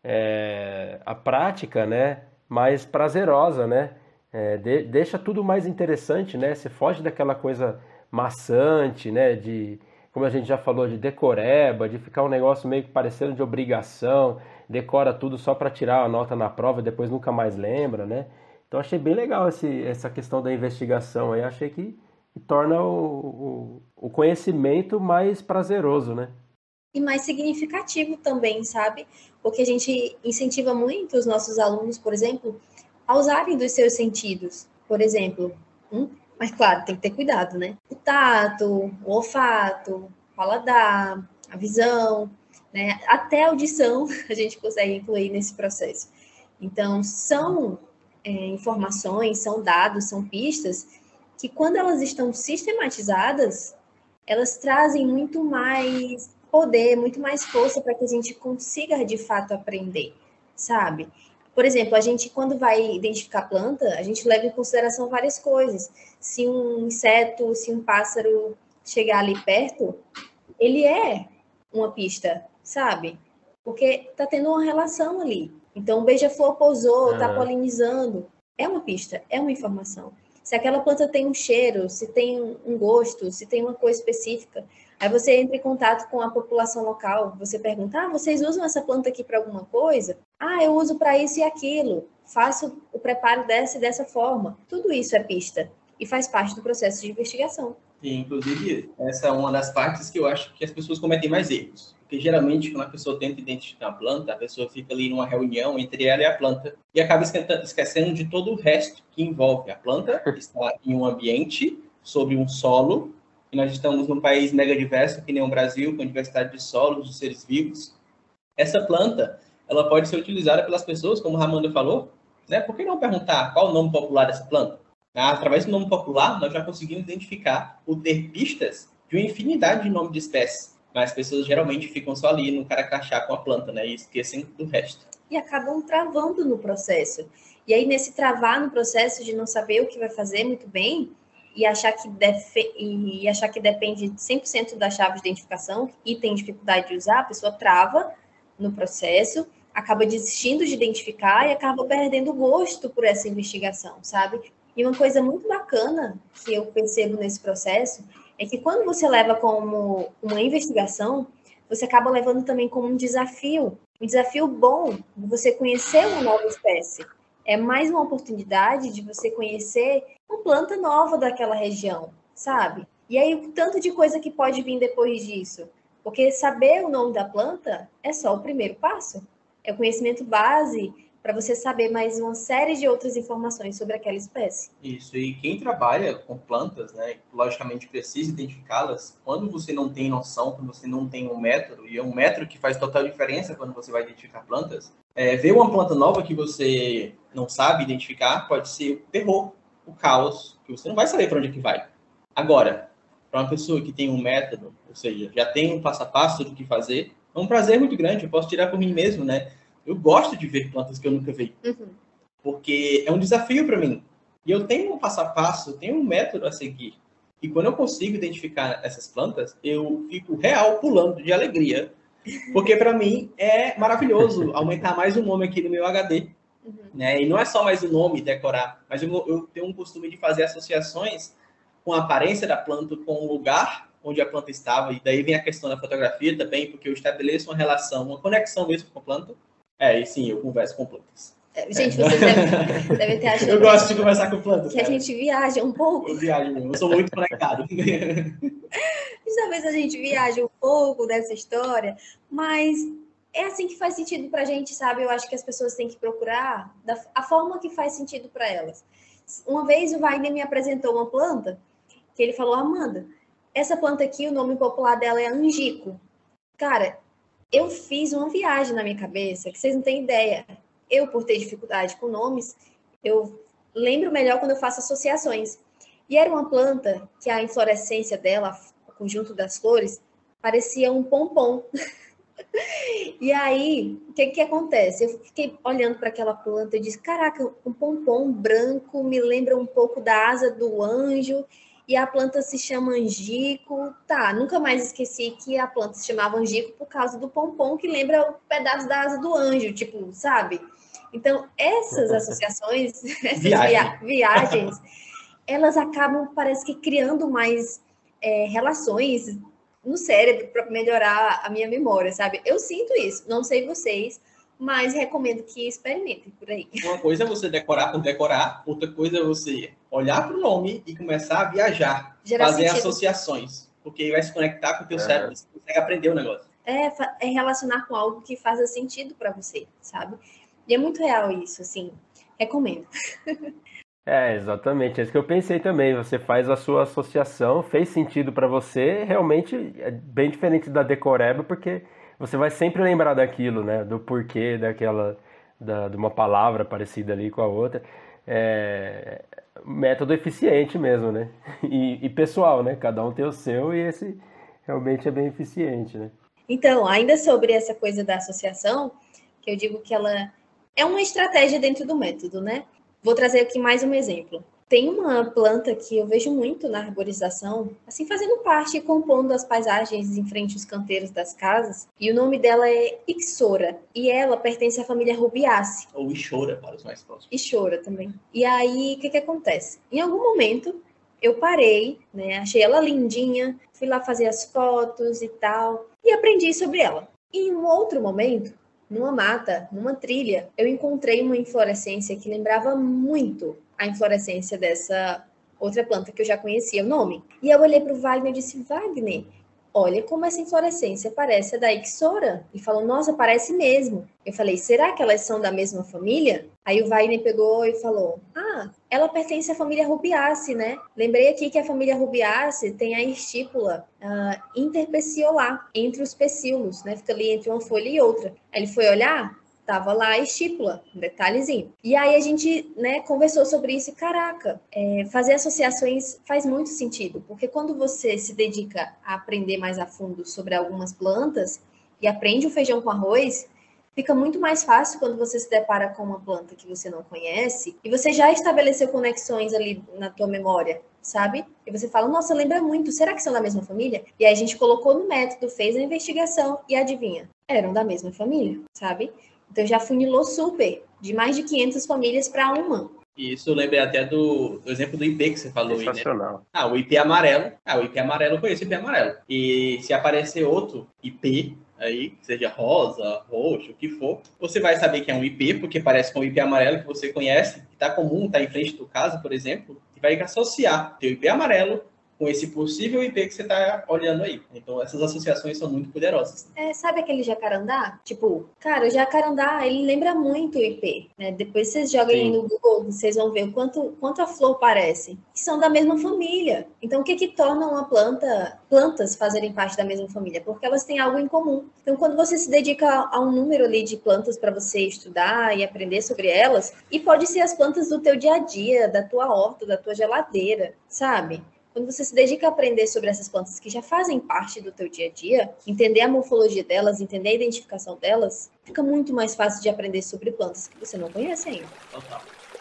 Speaker 1: é, a prática, né, mais prazerosa, né, é, de, deixa tudo mais interessante, né, você foge daquela coisa maçante, né, de, como a gente já falou, de decoreba, de ficar um negócio meio que parecendo de obrigação, decora tudo só para tirar a nota na prova e depois nunca mais lembra, né? Então achei bem legal esse, essa questão da investigação aí, achei que, que torna o, o, o conhecimento mais prazeroso, né?
Speaker 5: E mais significativo também, sabe? Porque a gente incentiva muito os nossos alunos, por exemplo, a usarem dos seus sentidos. Por exemplo, hum, mas claro, tem que ter cuidado, né? O tato, o olfato, o paladar, a visão, né? Até a audição a gente consegue incluir nesse processo. Então, são é, informações, são dados, são pistas que, quando elas estão sistematizadas, elas trazem muito mais poder, muito mais força para que a gente consiga, de fato, aprender, sabe? Por exemplo, a gente, quando vai identificar planta, a gente leva em consideração várias coisas. Se um inseto, se um pássaro chegar ali perto, ele é uma pista, sabe? Porque tá tendo uma relação ali. Então, o beija-flor pousou, tá polinizando. É uma pista, é uma informação. Se aquela planta tem um cheiro, se tem um gosto, se tem uma cor específica, aí você entra em contato com a população local, você pergunta, ah, vocês usam essa planta aqui para alguma coisa? Ah, eu uso para isso e aquilo. Faço o preparo dessa e dessa forma. Tudo isso é pista e faz parte do processo de investigação.
Speaker 6: E, inclusive, essa é uma das partes que eu acho que as pessoas cometem mais erros. Porque, geralmente, quando a pessoa tenta identificar a planta, a pessoa fica ali numa reunião entre ela e a planta e acaba esquecendo de todo o resto que envolve. A planta está em um ambiente, sobre um solo, e nós estamos num país mega diverso, que nem o Brasil, com diversidade de solos, de seres vivos. Essa planta, ela pode ser utilizada pelas pessoas, como o Ramando falou, né? Por que não perguntar qual o nome popular dessa planta? Através do nome popular, nós já conseguimos identificar ou ter pistas de uma infinidade de nomes de espécies. Mas as pessoas geralmente ficam só ali no caracachá com a planta, né? E esquecem do resto.
Speaker 5: E acabam travando no processo. E aí, nesse travar no processo de não saber o que vai fazer muito bem e achar que, defe... e achar que depende cem por cento da chave de identificação e tem dificuldade de usar, a pessoa trava no processo, acaba desistindo de identificar e acaba perdendo o gosto por essa investigação, sabe? E uma coisa muito bacana que eu percebo nesse processo é que, quando você leva como uma investigação, você acaba levando também como um desafio. Um desafio bom de você conhecer uma nova espécie. É mais uma oportunidade de você conhecer uma planta nova daquela região, sabe? E aí, o tanto de coisa que pode vir depois disso. Porque saber o nome da planta é só o primeiro passo. É o conhecimento base para você saber mais uma série de outras informações sobre aquela espécie.
Speaker 6: Isso, e quem trabalha com plantas, né, logicamente precisa identificá-las. Quando você não tem noção, quando você não tem um método, e é um método que faz total diferença quando você vai identificar plantas, é, ver uma planta nova que você não sabe identificar pode ser o terror, o caos, que você não vai saber para onde é que vai. Agora, para uma pessoa que tem um método, ou seja, já tem um passo a passo do que fazer, é um prazer muito grande, eu posso tirar por mim mesmo, né? Eu gosto de ver plantas que eu nunca vi,
Speaker 5: Uhum.
Speaker 6: porque é um desafio para mim. E eu tenho um passo a passo, eu tenho um método a seguir. E quando eu consigo identificar essas plantas, eu fico real pulando de alegria, porque para mim é maravilhoso aumentar mais um nome aqui no meu H D.
Speaker 5: Uhum.
Speaker 6: Né? E não é só mais o nome decorar, mas eu, eu tenho um costume de fazer associações com a aparência da planta, com o lugar onde a planta estava, e daí vem a questão da fotografia também, porque eu estabeleço uma relação, uma conexão mesmo com a planta. É, e sim, eu converso com plantas.
Speaker 5: Gente, vocês devem, devem ter achado
Speaker 6: Eu gosto de conversar com plantas.
Speaker 5: que a
Speaker 6: cara.
Speaker 5: gente viaja um pouco.
Speaker 6: Eu viajo, eu sou muito conectado.
Speaker 5: Talvez a gente viaje um pouco dessa história, mas é assim que faz sentido pra gente, sabe? Eu acho que as pessoas têm que procurar da, a forma que faz sentido para elas. Uma vez o Wagner me apresentou uma planta, que ele falou, Amanda, essa planta aqui, o nome popular dela é angico. Cara, eu fiz uma viagem na minha cabeça, que vocês não têm ideia. Eu, por ter dificuldade com nomes, eu lembro melhor quando eu faço associações. E era uma planta que a inflorescência dela, o conjunto das flores, parecia um pompom. E aí, o que que acontece? Eu fiquei olhando para aquela planta e disse, caraca, um pompom branco me lembra um pouco da asa do anjo, e a planta se chama angico. Tá, nunca mais esqueci que a planta se chamava angico por causa do pompom, que lembra o pedaço da asa do anjo, tipo, sabe? Então, essas associações, essas
Speaker 6: Viagem.
Speaker 5: via viagens, elas acabam, parece que, criando mais é, relações no cérebro para melhorar a minha memória, sabe? Eu sinto isso, não sei vocês, mas recomendo que experimentem por aí.
Speaker 6: Uma coisa é você decorar por decorar, outra coisa é você olhar para o nome e começar a viajar,
Speaker 5: Gerar
Speaker 6: fazer
Speaker 5: sentido.
Speaker 6: associações, porque aí vai se conectar com o teu
Speaker 1: É.
Speaker 6: cérebro, você consegue aprender o negócio.
Speaker 5: É, é relacionar com algo que faça sentido para você, sabe? E é muito real isso, assim, recomendo.
Speaker 1: É, exatamente. É isso que eu pensei também. Você faz a sua associação, fez sentido para você, realmente é bem diferente da decoreba, porque você vai sempre lembrar daquilo, né? Do porquê daquela, da, de uma palavra parecida ali com a outra. É método eficiente mesmo, né? E, e pessoal, né? Cada um tem o seu e esse realmente é bem eficiente, né?
Speaker 5: Então, ainda sobre essa coisa da associação, que eu digo que ela é uma estratégia dentro do método, né? Vou trazer aqui mais um exemplo. Tem uma planta que eu vejo muito na arborização, assim, fazendo parte e compondo as paisagens em frente aos canteiros das casas, e o nome dela é Ixora, e ela pertence à família Rubiaceae.
Speaker 6: Ou Ixora, para os mais próximos.
Speaker 5: Ixora também. E aí, o que que acontece? Em algum momento, eu parei, né? Achei ela lindinha, fui lá fazer as fotos e tal, e aprendi sobre ela. E em um outro momento, numa mata, numa trilha, eu encontrei uma inflorescência que lembrava muito a inflorescência dessa outra planta que eu já conhecia o nome. E eu olhei para o Wagner e disse, Wagner, olha como essa inflorescência parece a da Ixora. E falou, nossa, parece mesmo. Eu falei, será que elas são da mesma família? Aí o Wagner pegou e falou, ah, ela pertence à família Rubiaceae, né? Lembrei aqui que a família Rubiaceae tem a estípula uh, interpeciolar, entre os pecíolos, né? Fica ali entre uma folha e outra. Aí ele foi olhar, tava lá a estípula, um detalhezinho. E aí a gente, né, conversou sobre isso e, caraca, é, fazer associações faz muito sentido, porque quando você se dedica a aprender mais a fundo sobre algumas plantas e aprende o feijão com arroz, fica muito mais fácil quando você se depara com uma planta que você não conhece e você já estabeleceu conexões ali na tua memória, sabe? E você fala, nossa, lembra muito, será que são da mesma família? E aí a gente colocou no método, fez a investigação e adivinha, eram da mesma família, sabe? Então já funilou super, de mais de quinhentas famílias para uma.
Speaker 6: E isso eu lembrei até do, do exemplo do I P que você falou aí, né?
Speaker 1: Sensacional.
Speaker 6: Ah, o I P amarelo. Ah, o I P amarelo, eu conheço o I P amarelo. E se aparecer outro I P aí, seja rosa, roxo, o que for, você vai saber que é um I P, porque parece com o I P amarelo que você conhece, que está comum, está em frente do caso, por exemplo, e vai associar teu I P amarelo com esse possível I P que você está olhando aí. Então, essas associações são muito poderosas.
Speaker 5: É, sabe aquele jacarandá? Tipo, cara, o jacarandá, ele lembra muito o I P, né? Depois vocês joguem aí no Google, vocês vão ver o quanto, quanto a flor parece. E são da mesma família. Então, o que que torna uma planta, plantas fazerem parte da mesma família? Porque elas têm algo em comum. Então, quando você se dedica a um número ali de plantas para você estudar e aprender sobre elas, e pode ser as plantas do teu dia a dia, da tua horta, da tua geladeira, sabe? Quando você se dedica a aprender sobre essas plantas que já fazem parte do teu dia a dia, entender a morfologia delas, entender a identificação delas, fica muito mais fácil de aprender sobre plantas que você não conhece ainda.
Speaker 6: Total.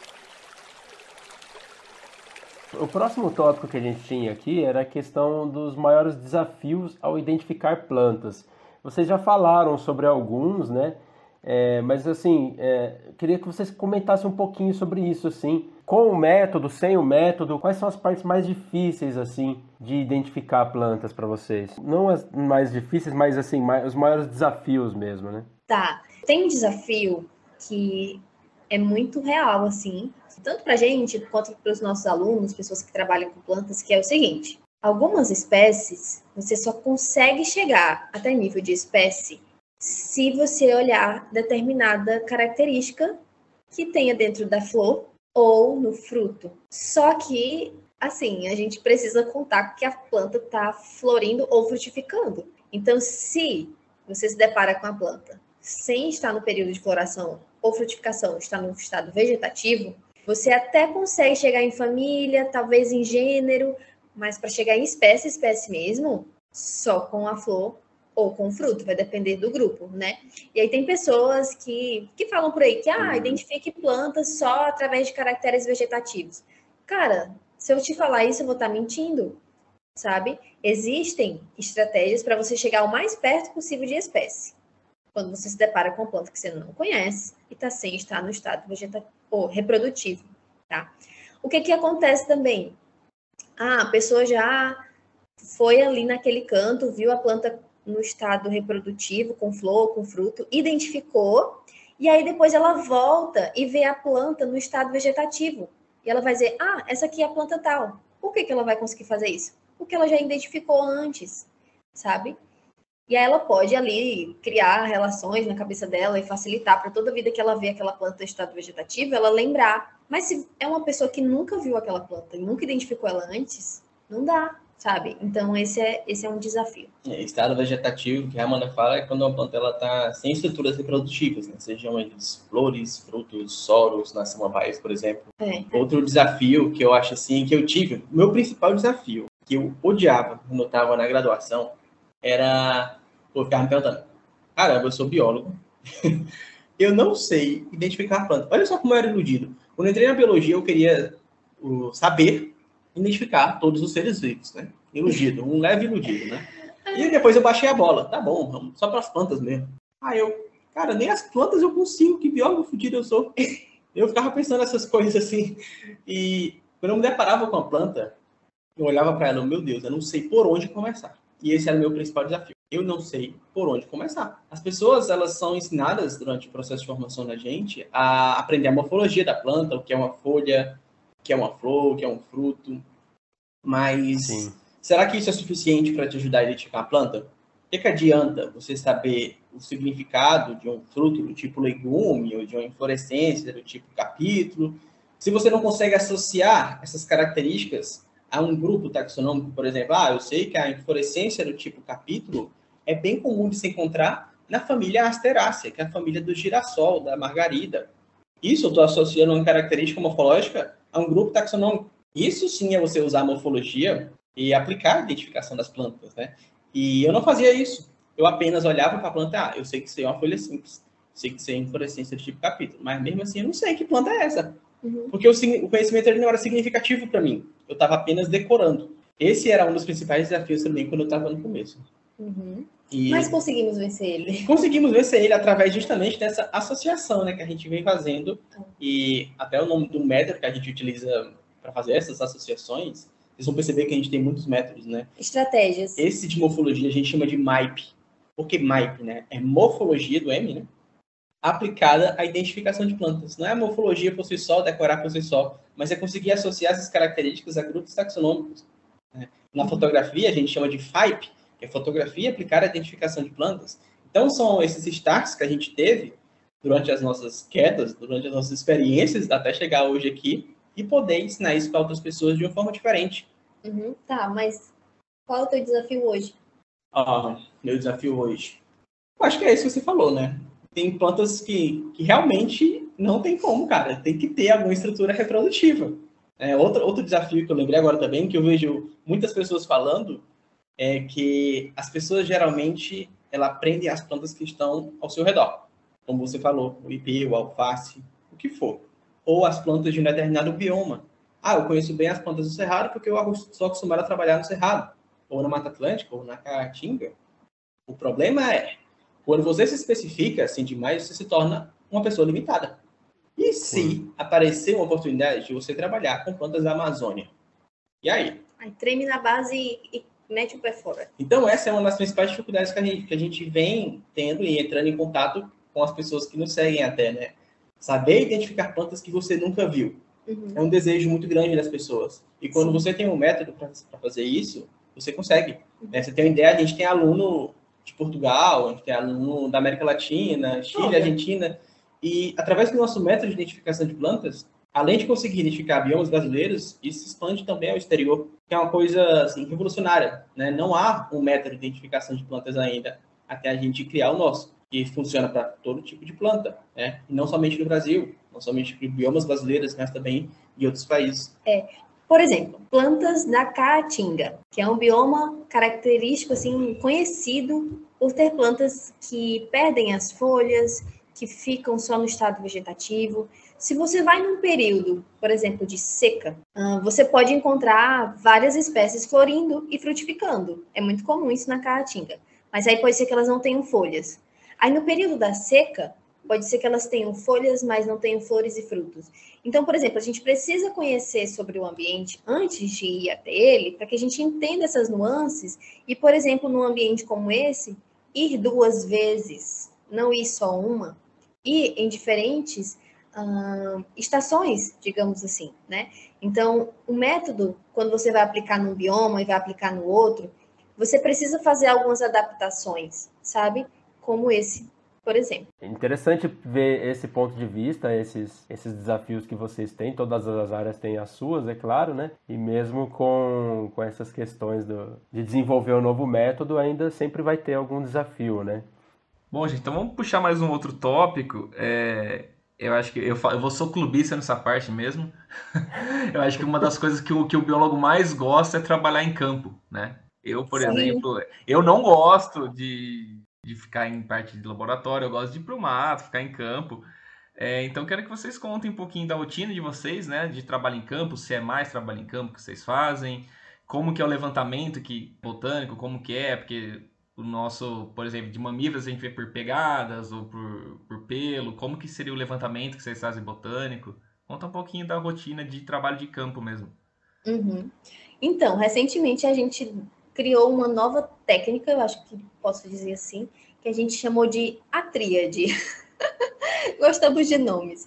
Speaker 1: O próximo tópico que a gente tinha aqui era a questão dos maiores desafios ao identificar plantas. Vocês já falaram sobre alguns, né? É, mas assim, é, queria que vocês comentassem um pouquinho sobre isso, assim, com o método, sem o método, quais são as partes mais difíceis, assim, de identificar plantas para vocês? Não as mais difíceis, mas assim, mais, os maiores desafios mesmo, né?
Speaker 5: Tá, tem um desafio que é muito real, assim, tanto pra gente quanto para os nossos alunos, pessoas que trabalham com plantas, que é o seguinte: algumas espécies, você só consegue chegar até nível de espécie se você olhar determinada característica que tenha dentro da flor ou no fruto. Só que, assim, a gente precisa contar que a planta está florindo ou frutificando. Então, se você se depara com a planta sem estar no período de floração ou frutificação, está no estado vegetativo, você até consegue chegar em família, talvez em gênero, mas para chegar em espécie, espécie mesmo, só com a flor ou com fruto, vai depender do grupo, né? E aí tem pessoas que, que falam por aí que, ah, identifique plantas só através de caracteres vegetativos. Cara, se eu te falar isso, eu vou estar mentindo, sabe? Existem estratégias para você chegar o mais perto possível de espécie. Quando você se depara com uma planta que você não conhece e está sem estar no estado vegetativo ou reprodutivo, tá? O que que acontece também? Ah, a pessoa já foi ali naquele canto, viu a planta no estado reprodutivo, com flor, com fruto, identificou, e aí depois ela volta e vê a planta no estado vegetativo. E ela vai dizer, ah, essa aqui é a planta tal. Por que que ela vai conseguir fazer isso? Porque ela já identificou antes, sabe? E aí ela pode ali criar relações na cabeça dela e facilitar para toda vida que ela vê aquela planta em estado vegetativo, ela lembrar. Mas se é uma pessoa que nunca viu aquela planta e nunca identificou ela antes, não dá, sabe? Então esse é, esse é um desafio.
Speaker 6: É, estado vegetativo, que a Amanda fala, é quando uma planta está sem estruturas reprodutivas, né? Sejam eles flores, frutos, soros, nas samambaias, por exemplo.
Speaker 5: É.
Speaker 6: Outro desafio que eu acho assim, que eu tive, o meu principal desafio, que eu odiava quando eu estava na graduação, era, eu ficava me perguntando, caramba, eu sou biólogo, eu não sei identificar a planta. Olha só como eu era iludido. Quando eu entrei na biologia, eu queria uh, saber identificar todos os seres vivos, né? Iludido, um leve iludido, né? E depois eu baixei a bola. Tá bom, vamos só para as plantas mesmo. Aí eu, cara, nem as plantas eu consigo, que biólogo fudido eu sou. Eu ficava pensando nessas coisas assim. E quando eu me deparava com a planta, eu olhava para ela, meu Deus, eu não sei por onde começar. E esse era o meu principal desafio. Eu não sei por onde começar. As pessoas, elas são ensinadas durante o processo de formação da gente a aprender a morfologia da planta, o que é uma folha, o que é uma flor, o que é um fruto. Mas Sim. será que isso é suficiente para te ajudar a identificar a planta? O que, que adianta você saber o significado de um fruto do tipo legume ou de uma inflorescência do tipo capítulo, se você não consegue associar essas características a um grupo taxonômico, por exemplo? Ah, eu sei que a inflorescência do tipo capítulo é bem comum de se encontrar na família Asterácea, que é a família do girassol, da margarida. Isso eu estou associando uma característica morfológica a um grupo taxonômico. Isso sim é você usar a morfologia e aplicar a identificação das plantas, né? E eu não fazia isso. Eu apenas olhava para a planta, ah, eu sei que isso é uma folha simples, sei que isso é inflorescência do tipo capítulo, mas mesmo assim eu não sei que planta é essa. Uhum. Porque o, o conhecimento ele não era significativo para mim. Eu estava apenas decorando. Esse era um dos principais desafios também quando eu estava no começo.
Speaker 5: Uhum. E mas conseguimos vencer ele.
Speaker 6: Conseguimos vencer ele através justamente dessa associação, né, que a gente vem fazendo. Uhum. E até o nome do método que a gente utiliza para fazer essas associações, vocês vão perceber que a gente tem muitos métodos, né?
Speaker 5: Estratégias.
Speaker 6: Esse de morfologia a gente chama de M A I P. Por que M A I P, né? É morfologia do M, né? Aplicada à identificação de plantas. Não é a morfologia por si só, decorar por si só, mas é conseguir associar essas características a grupos taxonômicos. né? Na fotografia, a gente chama de F I P, que é fotografia aplicada à identificação de plantas. Então, são esses starts que a gente teve durante as nossas quedas, durante as nossas experiências, até chegar hoje aqui, e poder ensinar isso para outras pessoas de uma forma diferente.
Speaker 5: Uhum, tá, mas qual é o teu desafio hoje?
Speaker 6: Ah, meu desafio hoje. Eu acho que é isso que você falou, né? Tem plantas que, que realmente não tem como, cara. Tem que ter alguma estrutura reprodutiva. É, outro, outro desafio que eu lembrei agora também, que eu vejo muitas pessoas falando, é que as pessoas geralmente ela aprendem as plantas que estão ao seu redor. Como você falou, o ipê, o alface, o que for. Ou as plantas de um determinado bioma. Ah, eu conheço bem as plantas do Cerrado porque eu sou acostumado a trabalhar no Cerrado. Ou na Mata Atlântica, ou na Caatinga. O problema é, quando você se especifica assim demais, você se torna uma pessoa limitada. E se Sim. aparecer uma oportunidade de você trabalhar com plantas da Amazônia? E aí?
Speaker 5: Aí treme na base e, e mete o pé fora.
Speaker 6: Então, essa é uma das principais dificuldades que a gente, que a gente vem tendo e entrando em contato com as pessoas que nos seguem até, né? Saber identificar plantas que você nunca viu. Uhum. É um desejo muito grande das pessoas. E quando Sim. você tem um método para fazer isso, você consegue. Uhum. Né? Você tem uma ideia, a gente tem aluno de Portugal, a gente tem aluno da América Latina, Chile, oh, Argentina, e através do nosso método de identificação de plantas, além de conseguir identificar biomas brasileiros, isso se expande também ao exterior, que é uma coisa assim, revolucionária, né? Não há um método de identificação de plantas ainda, até a gente criar o nosso, que funciona para todo tipo de planta, né? E não somente no Brasil, não somente para biomas brasileiros, mas também em outros países.
Speaker 5: É. Por exemplo, plantas da Caatinga, que é um bioma característico, assim, conhecido por ter plantas que perdem as folhas, que ficam só no estado vegetativo. Se você vai num período, por exemplo, de seca, você pode encontrar várias espécies florindo e frutificando. É muito comum isso na Caatinga. Mas aí pode ser que elas não tenham folhas. Aí no período da seca, pode ser que elas tenham folhas, mas não tenham flores e frutos. Então, por exemplo, a gente precisa conhecer sobre o ambiente antes de ir até ele, para que a gente entenda essas nuances e, por exemplo, num ambiente como esse, ir duas vezes, não ir só uma, ir em diferentes uh, estações, digamos assim, né? Então, o método, quando você vai aplicar num bioma e vai aplicar no outro, você precisa fazer algumas adaptações, sabe? Como esse, por exemplo.
Speaker 1: É interessante ver esse ponto de vista, esses, esses desafios que vocês têm, todas as áreas têm as suas, é claro, né? E mesmo com, com essas questões do, de desenvolver um novo método, ainda sempre vai ter algum desafio, né?
Speaker 2: Bom, gente, então vamos puxar mais um outro tópico. É, eu acho que eu, eu vou sou clubista nessa parte mesmo. Eu acho que uma das coisas que o, que o biólogo mais gosta é trabalhar em campo, né? Eu, por Sim. exemplo, eu não gosto de... de ficar em parte de laboratório, eu gosto de ir pro mato, ficar em campo. É, então, quero que vocês contem um pouquinho da rotina de vocês, né, de trabalho em campo, se é mais trabalho em campo que vocês fazem, como que é o levantamento que, botânico, como que é, porque o nosso, por exemplo, de mamíferos a gente vê por pegadas ou por, por pelo, como que seria o levantamento que vocês fazem botânico? Conta um pouquinho da rotina de trabalho de campo mesmo.
Speaker 5: Uhum. Então, recentemente a gente criou uma nova técnica, eu acho que posso dizer assim, que a gente chamou de a tríade. Gostamos de nomes.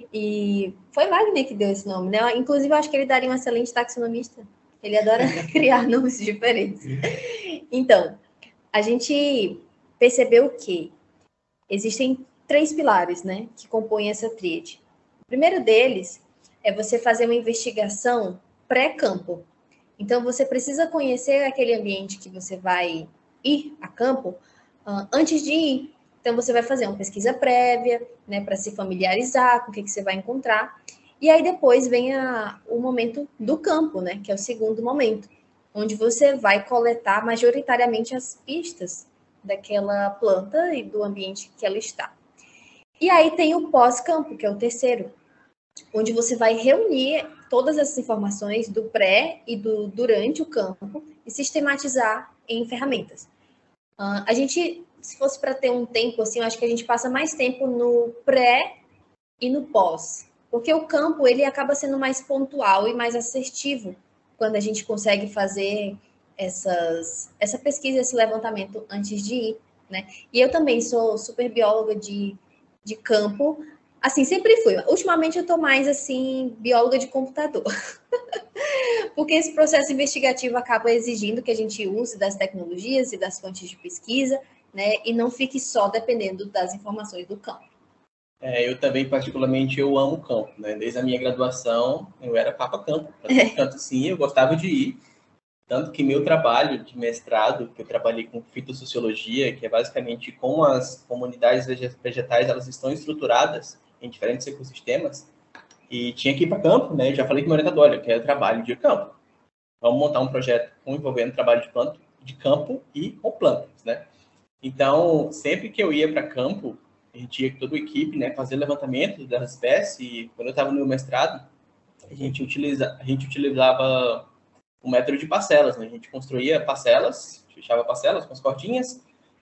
Speaker 5: E foi Wagner que deu esse nome, né? Inclusive, eu acho que ele daria um excelente taxonomista. Ele adora criar nomes diferentes. Então, a gente percebeu que existem três pilares, né, que compõem essa tríade. O primeiro deles é você fazer uma investigação pré-campo. Então, você precisa conhecer aquele ambiente que você vai ir a campo uh, antes de ir. Então, você vai fazer uma pesquisa prévia, né, para se familiarizar com o que, que você vai encontrar. E aí, depois, vem a, o momento do campo, né, que é o segundo momento, onde você vai coletar majoritariamente as pistas daquela planta e do ambiente que ela está. E aí tem o pós-campo, que é o terceiro, onde você vai reunir todas essas informações do pré e do durante o campo e sistematizar em ferramentas. Uh, a gente, se fosse para ter um tempo assim, eu acho que a gente passa mais tempo no pré e no pós, porque o campo ele acaba sendo mais pontual e mais assertivo quando a gente consegue fazer essas, essa pesquisa, esse levantamento antes de ir, né? E eu também sou super bióloga de, de campo. Assim, sempre fui. Ultimamente eu tô mais, assim, bióloga de computador. porque esse processo investigativo acaba exigindo que a gente use das tecnologias e das fontes de pesquisa, né, e não fique só dependendo das informações do campo.
Speaker 6: É, eu também, particularmente, eu amo campo, né? Desde a minha graduação, eu era papa campo. Para canto, sim, eu gostava de ir. Tanto que meu trabalho de mestrado, que eu trabalhei com fitossociologia, que é basicamente como as comunidades vegetais elas estão estruturadas em diferentes ecossistemas, e tinha que ir para campo, né? Eu já falei com o meu orientador, olha, que é trabalho de campo. Vamos montar um projeto envolvendo trabalho de, planta, de campo e com plantas, né? Então, sempre que eu ia para campo, a gente ia com toda a equipe, né, fazer levantamento das espécies, e quando eu estava no meu mestrado, a gente, utiliza, a gente utilizava o método de parcelas, né? A gente construía parcelas, fechava parcelas com as cordinhas,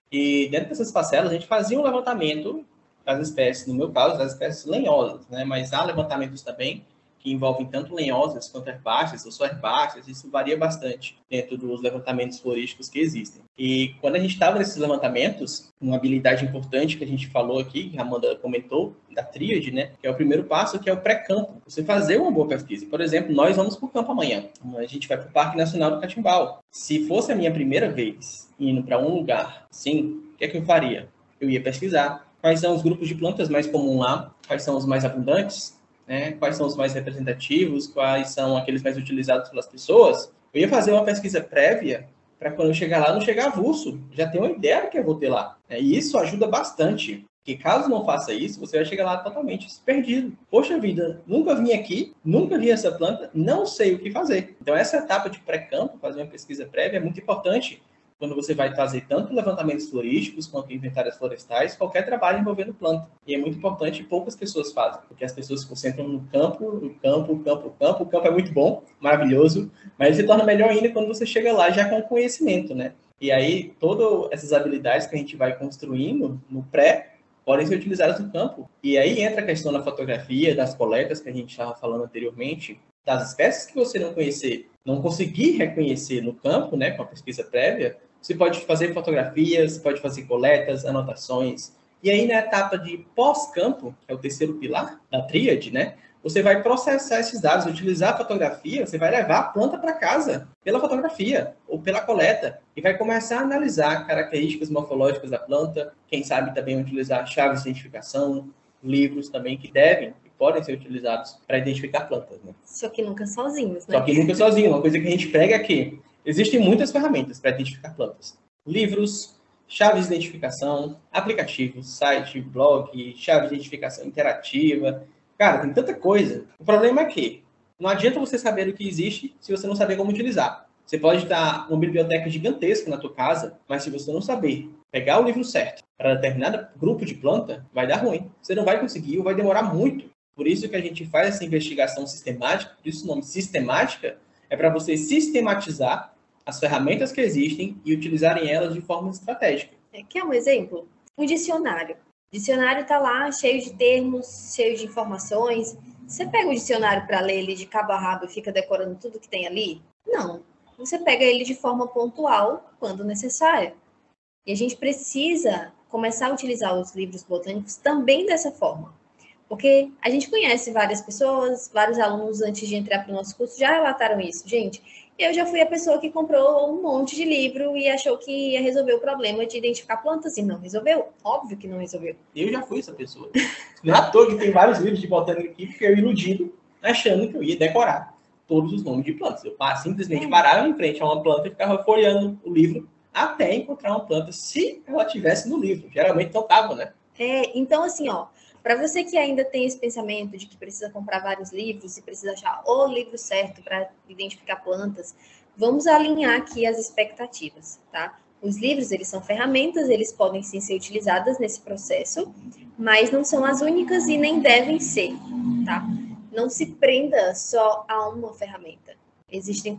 Speaker 6: e dentro dessas parcelas a gente fazia um levantamento das espécies, no meu caso, das espécies lenhosas, né? Mas há levantamentos também que envolvem tanto lenhosas quanto herbáceas ou só herbáceas, isso varia bastante dentro dos levantamentos florísticos que existem. E quando a gente estava nesses levantamentos, uma habilidade importante que a gente falou aqui, que a Amanda comentou, da tríade, né, que é o primeiro passo, que é o pré-campo. Você fazer uma boa pesquisa. Por exemplo, nós vamos para o campo amanhã. A gente vai para o Parque Nacional do Catimbau. Se fosse a minha primeira vez indo para um lugar, sim, o que é que eu faria? Eu ia pesquisar quais são os grupos de plantas mais comuns lá, quais são os mais abundantes, né? Quais são os mais representativos, quais são aqueles mais utilizados pelas pessoas. Eu ia fazer uma pesquisa prévia para quando eu chegar lá não chegar avulso, já ter uma ideia do que eu vou ter lá. E isso ajuda bastante, porque caso não faça isso, você vai chegar lá totalmente perdido. Poxa vida, nunca vim aqui, nunca vi essa planta, não sei o que fazer. Então essa etapa de pré-campo, fazer uma pesquisa prévia, é muito importante quando você vai fazer tanto levantamentos florísticos quanto inventários florestais, qualquer trabalho envolvendo planta. E é muito importante, poucas pessoas fazem, porque as pessoas se concentram no campo, no campo, no campo, no campo. O campo é muito bom, maravilhoso, mas ele se torna melhor ainda quando você chega lá já com conhecimento, né? E aí, todas essas habilidades que a gente vai construindo no pré, podem ser utilizadas no campo. E aí entra a questão da fotografia, das coletas que a gente estava falando anteriormente, das espécies que você não conhecer, não conseguir reconhecer no campo, né, com a pesquisa prévia, você pode fazer fotografias, você pode fazer coletas, anotações. E aí, na etapa de pós-campo, que é o terceiro pilar da tríade, né, você vai processar esses dados, utilizar a fotografia, você vai levar a planta para casa pela fotografia ou pela coleta e vai começar a analisar características morfológicas da planta, quem sabe também utilizar chaves de identificação, livros também que devem e podem ser utilizados para identificar plantas, né?
Speaker 5: Só que nunca sozinhos, né?
Speaker 6: Só que nunca sozinho. Uma coisa que a gente prega é que existem muitas ferramentas para identificar plantas. Livros, chaves de identificação, aplicativos, site, blog, chave de identificação interativa. Cara, tem tanta coisa. O problema é que não adianta você saber o que existe se você não saber como utilizar. Você pode estar uma biblioteca gigantesca na tua casa, mas se você não saber pegar o livro certo para determinado grupo de planta, vai dar ruim. Você não vai conseguir ou vai demorar muito. Por isso que a gente faz essa investigação sistemática, por isso o nome sistemática, é para você sistematizar as ferramentas que existem e utilizarem elas de forma estratégica.
Speaker 5: É, quer um exemplo? Um dicionário. O dicionário está lá cheio de termos, cheio de informações. Você pega o dicionário para ler ele de cabo a rabo e fica decorando tudo que tem ali? Não. Você pega ele de forma pontual, quando necessário. E a gente precisa começar a utilizar os livros botânicos também dessa forma. Porque a gente conhece várias pessoas, vários alunos antes de entrar para o nosso curso já relataram isso. Gente, eu já fui a pessoa que comprou um monte de livro e achou que ia resolver o problema de identificar plantas e não resolveu. Óbvio que não resolveu.
Speaker 6: Eu já fui essa pessoa. Não é à toa que tem vários livros de botânica aqui, porque eu iludido, achando que eu ia decorar todos os nomes de plantas. Eu simplesmente parava em frente a uma planta e ficava folheando o livro até encontrar uma planta, se ela tivesse no livro. Geralmente não estava, né?
Speaker 5: É, então assim, ó, para você que ainda tem esse pensamento de que precisa comprar vários livros e precisa achar o livro certo para identificar plantas, vamos alinhar aqui as expectativas, tá? Os livros, eles são ferramentas, eles podem sim ser utilizadas nesse processo, mas não são as únicas e nem devem ser, tá? Não se prenda só a uma ferramenta. Existem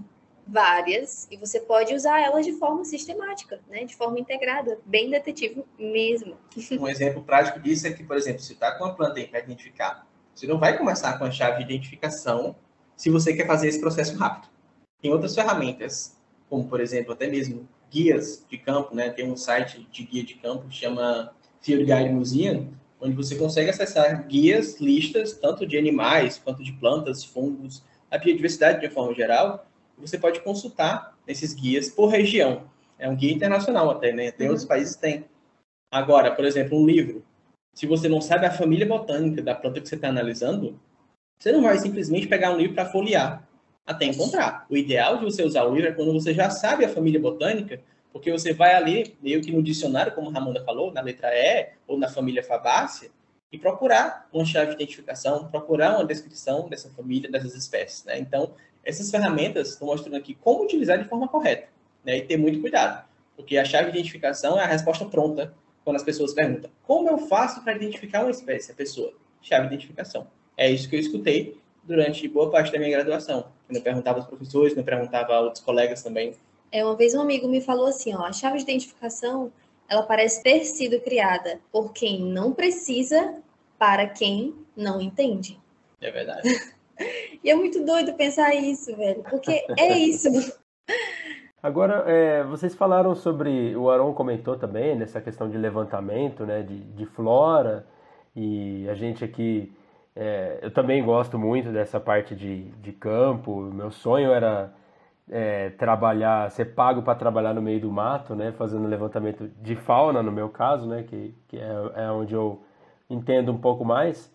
Speaker 5: várias e você pode usar elas de forma sistemática, né? De forma integrada, bem detetive mesmo.
Speaker 6: Um exemplo prático disso é que, por exemplo, se está com uma planta aí para identificar, você não vai começar com a chave de identificação se você quer fazer esse processo rápido. Tem outras ferramentas, como, por exemplo, até mesmo guias de campo, né? Tem um site de guia de campo que chama Field Guide Museum, onde você consegue acessar guias, listas, tanto de animais, quanto de plantas, fungos, a biodiversidade de uma forma geral, Você pode consultar esses guias por região. É um guia internacional até, né? Tem uhum. outros países que tem. Agora, por exemplo, um livro. Se você não sabe a família botânica da planta que você está analisando, você não vai simplesmente pegar um livro para folhear até encontrar. O ideal de você usar o livro é quando você já sabe a família botânica, porque você vai ali, meio que no dicionário, como a Ramanda falou, na letra E, ou na família Fabaceae, e procurar uma chave de identificação, procurar uma descrição dessa família, dessas espécies, né? Então, essas ferramentas estão mostrando aqui como utilizar de forma correta, né? E ter muito cuidado, porque a chave de identificação é a resposta pronta quando as pessoas perguntam: como eu faço para identificar uma espécie? A pessoa, chave de identificação. É isso que eu escutei durante boa parte da minha graduação. Quando eu perguntava aos professores, quando eu perguntava a outros colegas também.
Speaker 5: É, uma vez um amigo me falou assim, ó, a chave de identificação, ela parece ter sido criada por quem não precisa para quem não entende.
Speaker 6: É verdade.
Speaker 5: E é muito doido pensar isso, velho, porque é isso.
Speaker 1: Agora, é, vocês falaram sobre, o Aron comentou também, nessa questão de levantamento, né, de, de flora, e a gente aqui, é, eu também gosto muito dessa parte de, de campo. Meu sonho era é, trabalhar, ser pago para trabalhar no meio do mato, né, fazendo levantamento de fauna, no meu caso, né, que, que é, é onde eu entendo um pouco mais.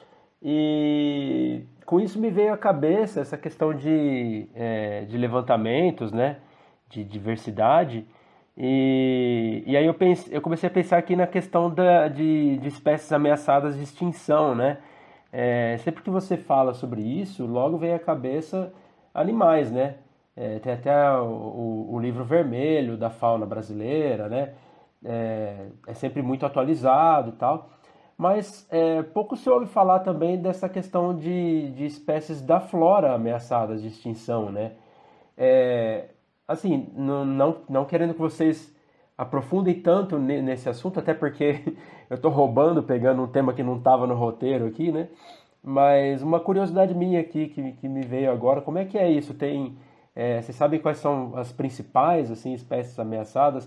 Speaker 1: E com isso me veio à cabeça essa questão de, é, de levantamentos, né, de diversidade, e, e aí eu, pense, eu comecei a pensar aqui na questão da, de, de espécies ameaçadas de extinção, né? É, sempre que você fala sobre isso, logo vem à cabeça animais, né? É, tem até o, o, o livro vermelho da fauna brasileira, né? É, é sempre muito atualizado e tal, mas é, pouco se ouve falar também dessa questão de, de espécies da flora ameaçadas de extinção, né? É, assim, não, não, não querendo que vocês aprofundem tanto nesse assunto, até porque eu estou roubando, pegando um tema que não estava no roteiro aqui, né? Mas uma curiosidade minha aqui que, que me veio agora, como é que é isso? Tem, é, vocês sabem quais são as principais assim, espécies ameaçadas,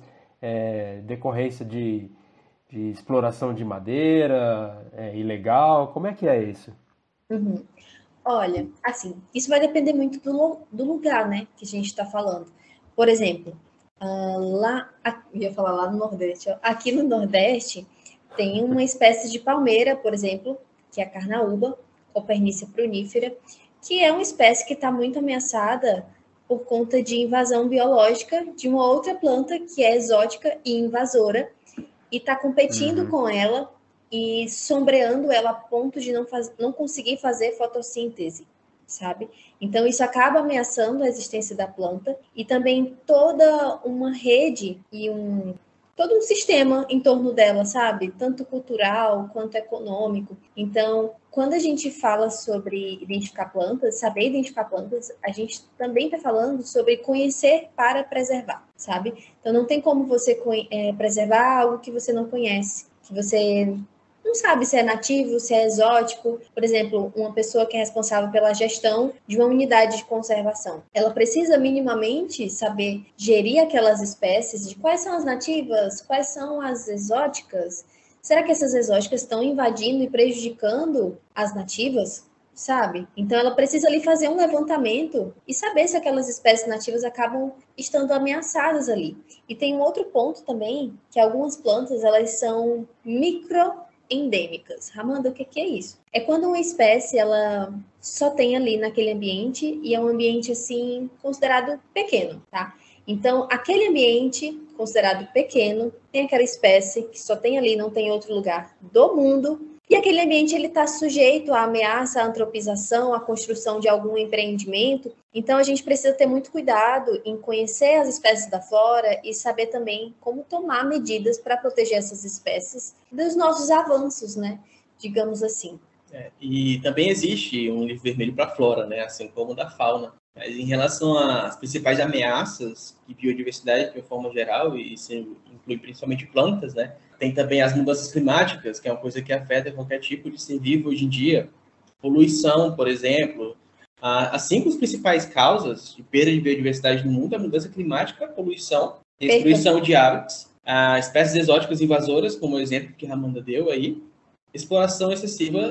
Speaker 1: é, decorrência de, de exploração de madeira, é, ilegal? Como é que é isso?
Speaker 5: Uhum. Olha, assim, isso vai depender muito do, do lugar, né, que a gente está falando. Por exemplo, uh, lá, eu ia falar lá no Nordeste, ó, aqui no Nordeste tem uma espécie de palmeira, por exemplo, que é a carnaúba, Copernícia prunífera, que é uma espécie que está muito ameaçada por conta de invasão biológica de uma outra planta que é exótica e invasora, e está competindo uhum. com ela e sombreando ela a ponto de não, faz, não conseguir fazer fotossíntese, sabe? Então, isso acaba ameaçando a existência da planta e também toda uma rede e um todo um sistema em torno dela, sabe? Tanto cultural quanto econômico. Então, quando a gente fala sobre identificar plantas, saber identificar plantas, a gente também está falando sobre conhecer para preservar, sabe? Então, não tem como você é, preservar algo que você não conhece, que você não sabe se é nativo, se é exótico. Por exemplo, uma pessoa que é responsável pela gestão de uma unidade de conservação. Ela precisa minimamente saber gerir aquelas espécies, de quais são as nativas, quais são as exóticas. Será que essas exóticas estão invadindo e prejudicando as nativas? Sabe? Então, ela precisa ali fazer um levantamento e saber se aquelas espécies nativas acabam estando ameaçadas ali. E tem um outro ponto também, que algumas plantas, elas são micro endêmicas. Ramanda, o que é isso? É quando uma espécie ela só tem ali naquele ambiente e é um ambiente assim considerado pequeno, tá? Então, aquele ambiente considerado pequeno tem aquela espécie que só tem ali, não tem outro lugar do mundo. E aquele ambiente ele está sujeito à ameaça, à antropização, à construção de algum empreendimento. Então, a gente precisa ter muito cuidado em conhecer as espécies da flora e saber também como tomar medidas para proteger essas espécies dos nossos avanços, né? Digamos assim.
Speaker 6: É, e também existe um livro vermelho para a flora, né? Assim como o da fauna. Mas em relação às principais ameaças de biodiversidade, de uma forma geral, e isso inclui principalmente plantas, né? Tem também as mudanças climáticas, que é uma coisa que afeta qualquer tipo de ser vivo hoje em dia. Poluição, por exemplo. As cinco principais causas de perda de biodiversidade no mundo é a mudança climática, poluição, destruição de hábitats, espécies exóticas invasoras, como o exemplo que a Ramanda deu aí, exploração excessiva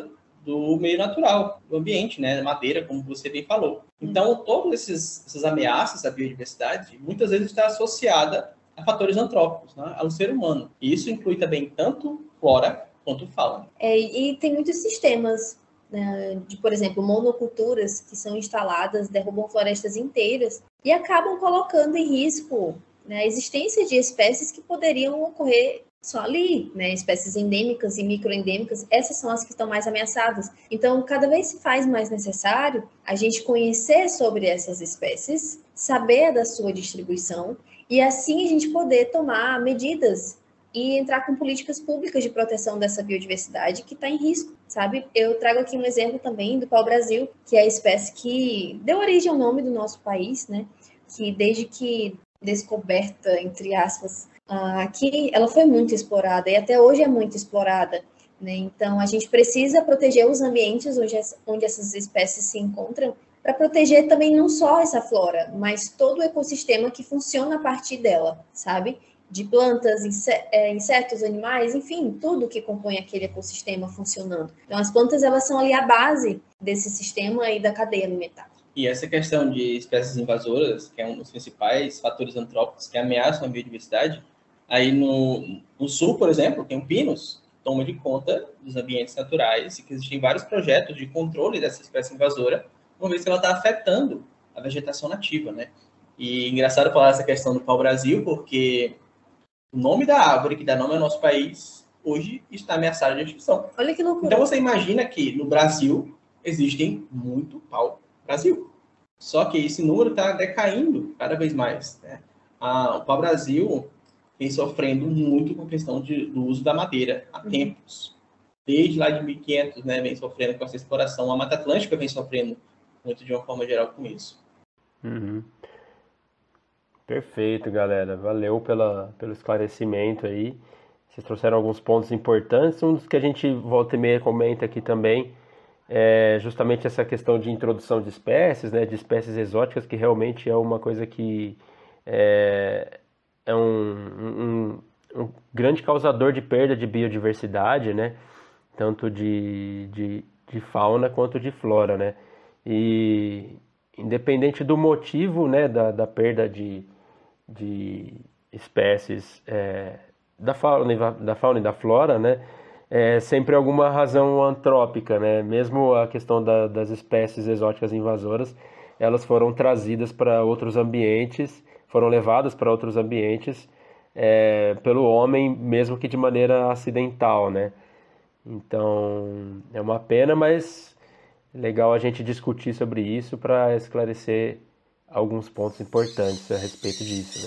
Speaker 6: do meio natural, do ambiente, né, madeira, como você bem falou. Então, todas esses, essas ameaças à biodiversidade, muitas vezes está associada a fatores antrópicos, né, ao ser humano. E isso inclui também tanto flora quanto fauna.
Speaker 5: É, e tem muitos sistemas, né, de, por exemplo, monoculturas que são instaladas, derrubam florestas inteiras e acabam colocando em risco, né, a existência de espécies que poderiam ocorrer só ali, né? Espécies endêmicas e microendêmicas, essas são as que estão mais ameaçadas. Então, cada vez se faz mais necessário a gente conhecer sobre essas espécies, saber da sua distribuição e assim a gente poder tomar medidas e entrar com políticas públicas de proteção dessa biodiversidade que está em risco, sabe? Eu trago aqui um exemplo também do pau-brasil, que é a espécie que deu origem ao nome do nosso país, né? Que desde que descoberta, entre aspas, aqui ela foi muito explorada e até hoje é muito explorada, né? Então a gente precisa proteger os ambientes onde, onde essas espécies se encontram, para proteger também não só essa flora, mas todo o ecossistema que funciona a partir dela, sabe? De plantas, insetos, animais, enfim, tudo que compõe aquele ecossistema funcionando. Então as plantas, elas são ali a base desse sistema e da cadeia alimentar.
Speaker 6: E essa questão de espécies invasoras, que é um dos principais fatores antrópicos que ameaçam a biodiversidade, aí no, no sul, por exemplo, tem o pinus, que toma de conta dos ambientes naturais, e que existem vários projetos de controle dessa espécie invasora, uma vez que ela está afetando a vegetação nativa, né? E engraçado falar essa questão do pau-brasil, porque o nome da árvore que dá nome ao nosso país, hoje está ameaçado de extinção.
Speaker 5: Olha que loucura.
Speaker 6: Então você imagina que no Brasil existem muito pau-brasil. Só que esse número está decaindo cada vez mais, né? Ah, o pau-brasil vem sofrendo muito com a questão de, do uso da madeira há tempos. Desde lá de mil e quinhentos, né, vem sofrendo com essa exploração. A Mata Atlântica vem sofrendo muito de uma forma geral com isso.
Speaker 1: Uhum. Perfeito, galera. Valeu pela, pelo esclarecimento aí. Vocês trouxeram alguns pontos importantes. Um dos que a gente volta e meia comenta aqui também é justamente essa questão de introdução de espécies, né, de espécies exóticas, que realmente é uma coisa que é, é um, um, um grande causador de perda de biodiversidade, né, tanto de, de, de fauna quanto de flora, né, e independente do motivo, né, da, da perda de, de espécies é, da, fauna, da fauna e da flora, né, é sempre alguma razão antrópica, né? Mesmo a questão da, das espécies exóticas invasoras, elas foram trazidas para outros ambientes, foram levadas para outros ambientes é, pelo homem, mesmo que de maneira acidental, né? Então, é uma pena, mas é legal a gente discutir sobre isso para esclarecer alguns pontos importantes a respeito disso, né?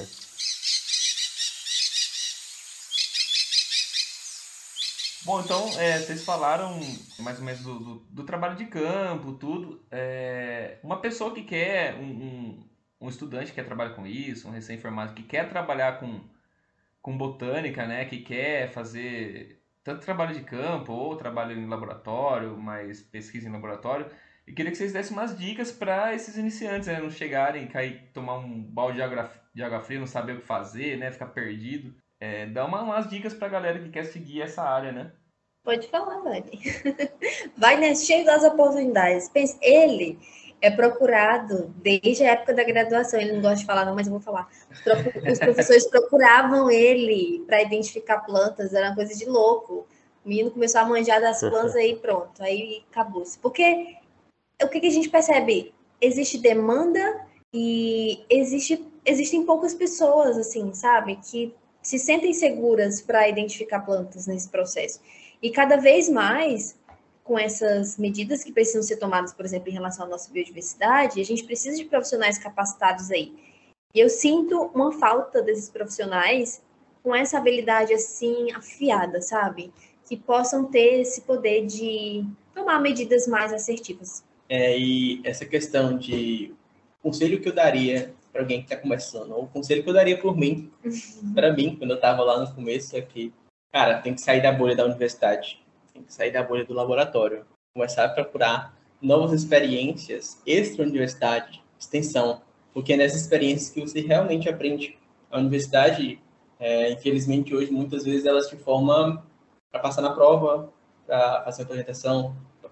Speaker 2: Bom, então, é, vocês falaram mais ou menos do, do, do trabalho de campo, tudo. É, uma pessoa que quer, um, um, um estudante que quer trabalhar com isso, um recém-formado que quer trabalhar com, com botânica, né, que quer fazer tanto trabalho de campo ou trabalho em laboratório, mais pesquisa em laboratório, eu queria que vocês dessem umas dicas para esses iniciantes, né, não chegarem, cair, tomar um balde de água, de água fria, não saber o que fazer, né, ficar perdido. É, dá uma, umas dicas pra galera que quer seguir essa área, né?
Speaker 5: Pode falar, Vani. Vai, né? Cheio das oportunidades. Pense, ele é procurado desde a época da graduação. Ele não gosta de falar, não, mas eu vou falar. Os professores procuravam ele para identificar plantas, era uma coisa de louco. O menino começou a manjar das plantas aí pronto, aí acabou-se. Porque o que, que a gente percebe? Existe demanda e existe, existem poucas pessoas, assim, sabe? Que se sentem seguras para identificar plantas nesse processo. E cada vez mais, com essas medidas que precisam ser tomadas, por exemplo, em relação à nossa biodiversidade, a gente precisa de profissionais capacitados aí. E eu sinto uma falta desses profissionais com essa habilidade, assim, afiada, sabe? Que possam ter esse poder de tomar medidas mais assertivas.
Speaker 6: É, e essa questão de conselho que eu daria para alguém que está começando, ou o conselho que eu daria por mim, para mim, quando eu estava lá no começo, é que, cara, tem que sair da bolha da universidade, tem que sair da bolha do laboratório, começar a procurar novas experiências extra-universidade, extensão, porque é nessas experiências que você realmente aprende. A universidade, é, infelizmente, hoje, muitas vezes, elas te formam para passar na prova, para fazer a apresentação, para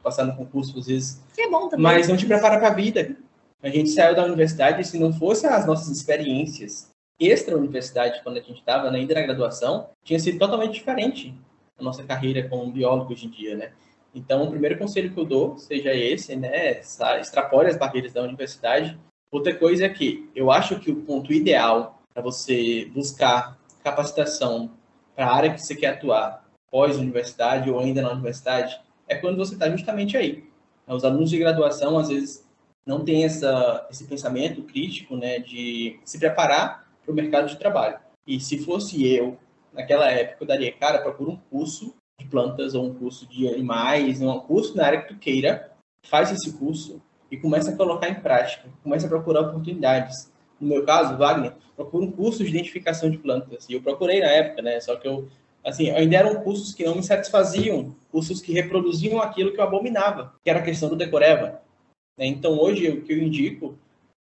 Speaker 6: passar no concurso às vezes,
Speaker 5: Que é bom também.
Speaker 6: mas não te prepara para a vida. A gente saiu da universidade e se não fosse as nossas experiências extra-universidade, quando a gente estava ainda na graduação, tinha sido totalmente diferente a nossa carreira como biólogo hoje em dia, né? Então, o primeiro conselho que eu dou seja esse, né? Extrapole as barreiras da universidade. Outra coisa é que eu acho que o ponto ideal para você buscar capacitação para a área que você quer atuar, pós-universidade ou ainda na universidade, é quando você está justamente aí. Os alunos de graduação, às vezes, não têm essa, esse pensamento crítico, né, de se preparar para o mercado de trabalho. E se fosse eu, naquela época, eu daria, cara, procura um curso de plantas ou um curso de animais, um curso na área que tu queira, faz esse curso e começa a colocar em prática, começa a procurar oportunidades. No meu caso, Wagner, procura um curso de identificação de plantas. E eu procurei na época, né? Só que eu, assim, ainda eram cursos que não me satisfaziam, cursos que reproduziam aquilo que eu abominava, que era a questão do decoreba. Então, hoje, o que eu indico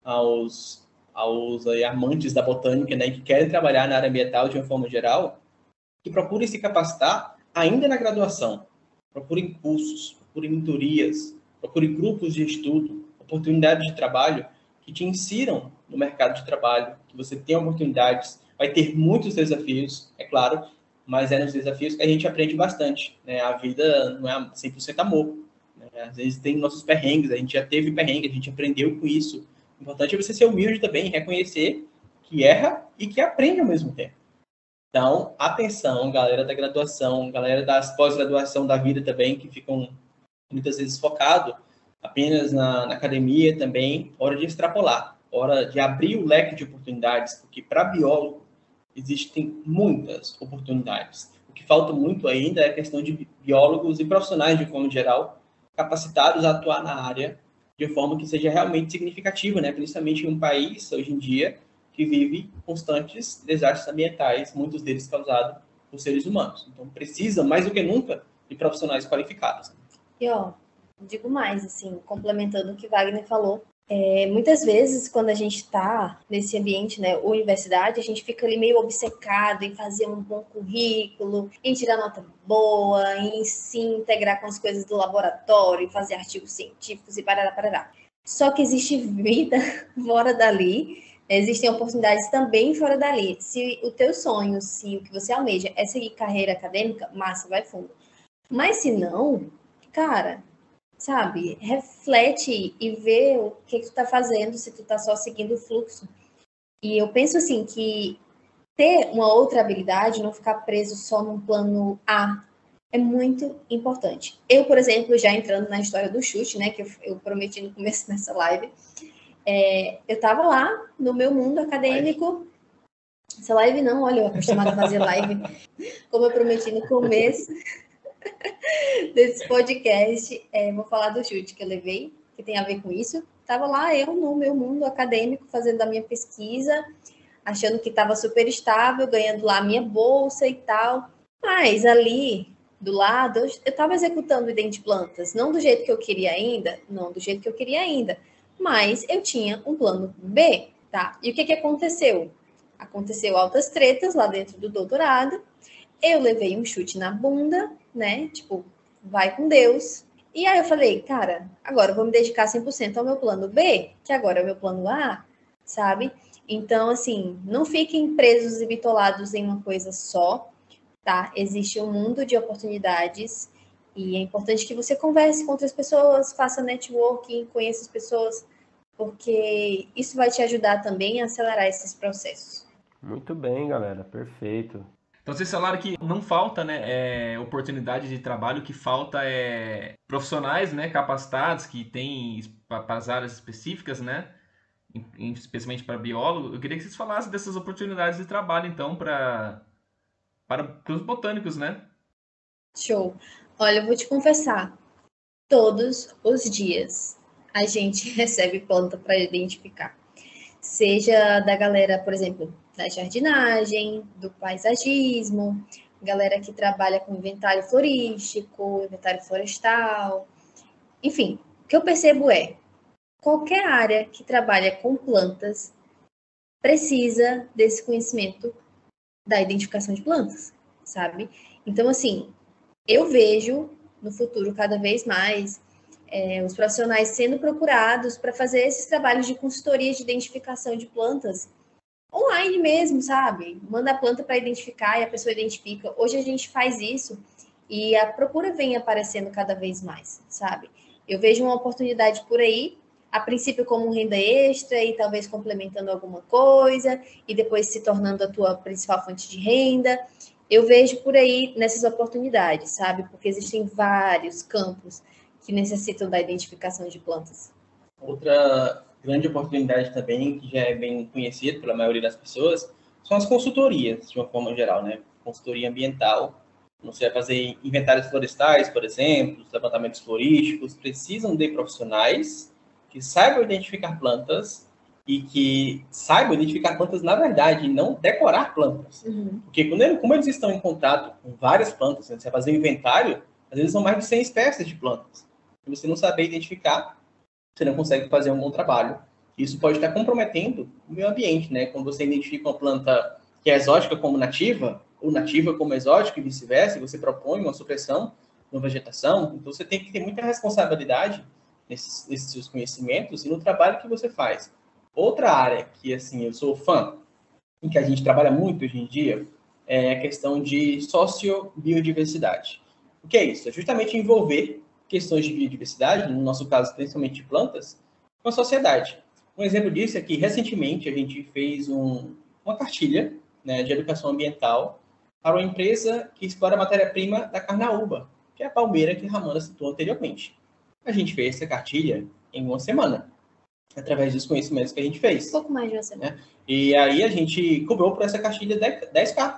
Speaker 6: aos, aos aí, amantes da botânica, né, que querem trabalhar na área ambiental de uma forma geral, que procurem se capacitar ainda na graduação. Procurem cursos, procurem mentorias, procurem grupos de estudo, oportunidades de trabalho que te insiram no mercado de trabalho, que você tenha oportunidades, vai ter muitos desafios, é claro, mas é nos desafios que a gente aprende bastante, né? A vida não é cem por cento amor, né? Às vezes tem nossos perrengues, a gente já teve perrengue, a gente aprendeu com isso. O importante é você ser humilde também, reconhecer que erra e que aprende ao mesmo tempo. Então, atenção, galera da graduação, galera das pós-graduação da vida também, que ficam muitas vezes focados apenas na, na academia também, hora de extrapolar, hora de abrir o leque de oportunidades, porque para biólogo existem muitas oportunidades. O que falta muito ainda é a questão de biólogos e profissionais de forma geral capacitados a atuar na área de forma que seja realmente significativa, né? Principalmente em um país, hoje em dia, que vive constantes desastres ambientais, muitos deles causados por seres humanos. Então, precisa, mais do que nunca, de profissionais qualificados.
Speaker 5: E, ó, digo mais, assim, complementando o que Wagner falou, é, muitas vezes, quando a gente está nesse ambiente, né, universidade, a gente fica ali meio obcecado em fazer um bom currículo, em tirar nota boa, em se integrar com as coisas do laboratório, em fazer artigos científicos e parará, parará. Só que existe vida fora dali, existem oportunidades também fora dali. Se o teu sonho, se o que você almeja é seguir carreira acadêmica, massa, vai fundo. Mas se não, cara, sabe, reflete e vê o que, que tu tá fazendo, se tu tá só seguindo o fluxo. E eu penso assim, que ter uma outra habilidade, não ficar preso só num plano A, é muito importante. Eu, por exemplo, já entrando na história do chute, né, que eu, eu prometi no começo dessa live, é, eu tava lá no meu mundo acadêmico. Essa live não, olha, eu acostumada a fazer live, como eu prometi no começo desse podcast, é, vou falar do chute que eu levei, que tem a ver com isso. Tava lá eu no meu mundo acadêmico, fazendo a minha pesquisa, achando que estava super estável, ganhando lá a minha bolsa e tal. Mas ali, do lado, eu estava executando o idente plantas, não do jeito que eu queria ainda, não do jeito que eu queria ainda, mas eu tinha um plano B, tá? E o que que aconteceu? Aconteceu altas tretas lá dentro do doutorado, eu levei um chute na bunda, né? Tipo, vai com Deus. E aí eu falei, cara, agora eu vou me dedicar cem por cento ao meu plano B, que agora é o meu plano A, sabe? Então, assim, não fiquem presos e bitolados em uma coisa só, tá? Existe um mundo de oportunidades e é importante que você converse com outras pessoas, faça networking, conheça as pessoas, porque isso vai te ajudar também a acelerar esses processos.
Speaker 1: Muito bem, galera, perfeito.
Speaker 2: Então vocês falaram que não falta, né, é, oportunidade de trabalho, o que falta é profissionais, né, capacitados, que têm para as áreas específicas, né, especialmente para biólogo. Eu queria que vocês falassem dessas oportunidades de trabalho, então, para para os botânicos, né?
Speaker 5: Show. Olha, eu vou te confessar, todos os dias a gente recebe planta para identificar. Seja da galera, por exemplo, da jardinagem, do paisagismo, galera que trabalha com inventário florístico, inventário florestal. Enfim, o que eu percebo é, qualquer área que trabalha com plantas precisa desse conhecimento da identificação de plantas, sabe? Então, assim, eu vejo no futuro cada vez mais é, os profissionais sendo procurados para fazer esses trabalhos de consultoria de identificação de plantas online mesmo, sabe? Manda a planta para identificar e a pessoa identifica. Hoje a gente faz isso e a procura vem aparecendo cada vez mais, sabe? Eu vejo uma oportunidade por aí, a princípio como renda extra e talvez complementando alguma coisa e depois se tornando a tua principal fonte de renda. Eu vejo por aí nessas oportunidades, sabe? Porque existem vários campos que necessitam da identificação de plantas.
Speaker 6: Outra grande oportunidade também, que já é bem conhecida pela maioria das pessoas, são as consultorias, de uma forma geral, né? Consultoria ambiental. Você vai fazer inventários florestais, por exemplo, levantamentos florísticos, precisam de profissionais que saibam identificar plantas e que saibam identificar plantas na verdade, e não decorar plantas.
Speaker 5: Uhum.
Speaker 6: Porque quando ele, como eles estão em contato com várias plantas, né? Você vai fazer um inventário, às vezes são mais de cem espécies de plantas. Se você não saber identificar, você não consegue fazer um bom trabalho. Isso pode estar comprometendo o meio ambiente, né? Quando você identifica uma planta que é exótica como nativa, ou nativa como exótica e vice-versa, você propõe uma supressão na vegetação, então você tem que ter muita responsabilidade nesses, nesses seus conhecimentos e no trabalho que você faz. Outra área que, assim, eu sou fã, em que a gente trabalha muito hoje em dia, é a questão de sociobiodiversidade. O que é isso? É justamente envolver questões de biodiversidade, no nosso caso, principalmente de plantas, com a sociedade. Um exemplo disso é que, recentemente, a gente fez um, uma cartilha, né, de educação ambiental para uma empresa que explora a matéria-prima da carnaúba, que é a palmeira que a Ramana citou anteriormente. A gente fez essa cartilha em uma semana, através dos conhecimentos que a gente fez.
Speaker 5: Um pouco mais de uma semana.
Speaker 6: Né? E aí a gente cobrou por essa cartilha dez mil.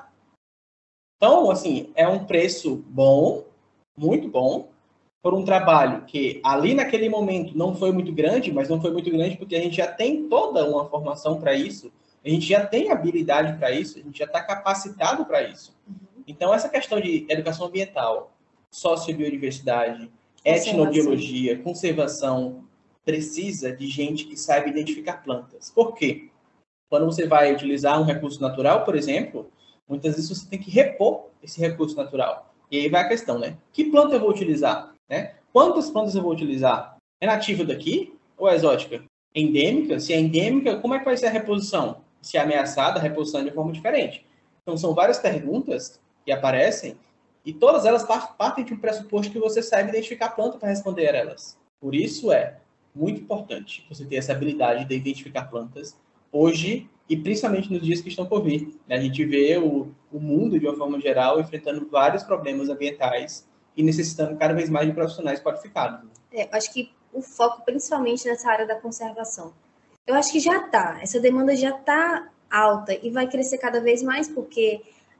Speaker 6: Então, assim, é um preço bom, muito bom, por um trabalho que ali naquele momento não foi muito grande, mas não foi muito grande porque a gente já tem toda uma formação para isso, a gente já tem habilidade para isso, a gente já está capacitado para isso. Uhum. Então, essa questão de educação ambiental, sociobiodiversidade, etnobiologia, conservação, precisa de gente que saiba identificar plantas. Por quê? Quando você vai utilizar um recurso natural, por exemplo, muitas vezes você tem que repor esse recurso natural. E aí vai a questão, né? Que planta eu vou utilizar? Né? Quantas plantas eu vou utilizar? É nativa daqui ou é exótica? É endêmica? Se é endêmica, como é que vai ser a reposição? Se é ameaçada, a reposição é de forma diferente. Então, são várias perguntas que aparecem e todas elas partem de um pressuposto que você saiba identificar a planta para responder a elas. Por isso é muito importante você ter essa habilidade de identificar plantas hoje e principalmente nos dias que estão por vir. A gente vê o, o mundo, de uma forma geral, enfrentando vários problemas ambientais e necessitando cada vez mais de profissionais qualificados.
Speaker 5: É, acho que o foco principalmente nessa área da conservação. Eu acho que já está, essa demanda já está alta e vai crescer cada vez mais porque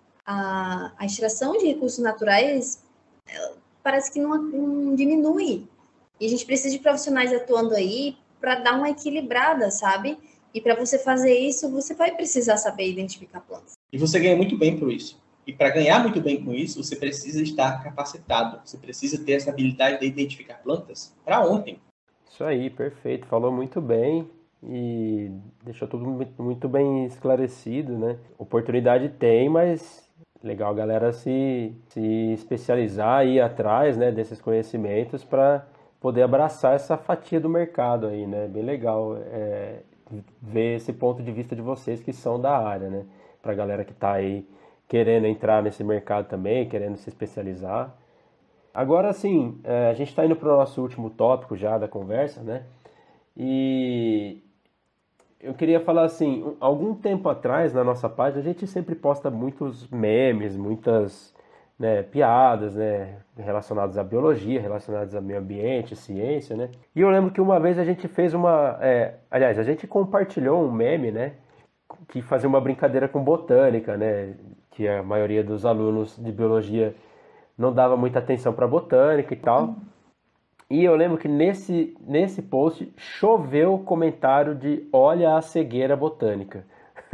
Speaker 5: a, a extração de recursos naturais parece que não, não diminui. E a gente precisa de profissionais atuando aí para dar uma equilibrada, sabe? E para você fazer isso, você vai precisar saber identificar plantas.
Speaker 6: E você ganha muito bem por isso. E para ganhar muito bem com isso, você precisa estar capacitado. Você precisa ter essa habilidade de identificar plantas para ontem.
Speaker 1: Isso aí, perfeito. Falou muito bem e deixou tudo muito bem esclarecido, né? Oportunidade tem, mas legal a galera se, se especializar e ir atrás, né, desses conhecimentos para poder abraçar essa fatia do mercado aí, né? Bem legal é, ver esse ponto de vista de vocês que são da área, né? Para a galera que está aí querendo entrar nesse mercado também, querendo se especializar. Agora, assim, a gente está indo para o nosso último tópico já da conversa, né? E eu queria falar assim, algum tempo atrás na nossa página a gente sempre posta muitos memes, muitas, né, piadas, né, relacionadas à biologia, relacionadas ao meio ambiente, ciência, né? E eu lembro que uma vez a gente fez uma... É, aliás, a gente compartilhou um meme, né? Que fazia uma brincadeira com botânica, né? Que a maioria dos alunos de biologia não dava muita atenção para botânica e tal. E eu lembro que nesse, nesse post choveu comentário de olha a cegueira botânica.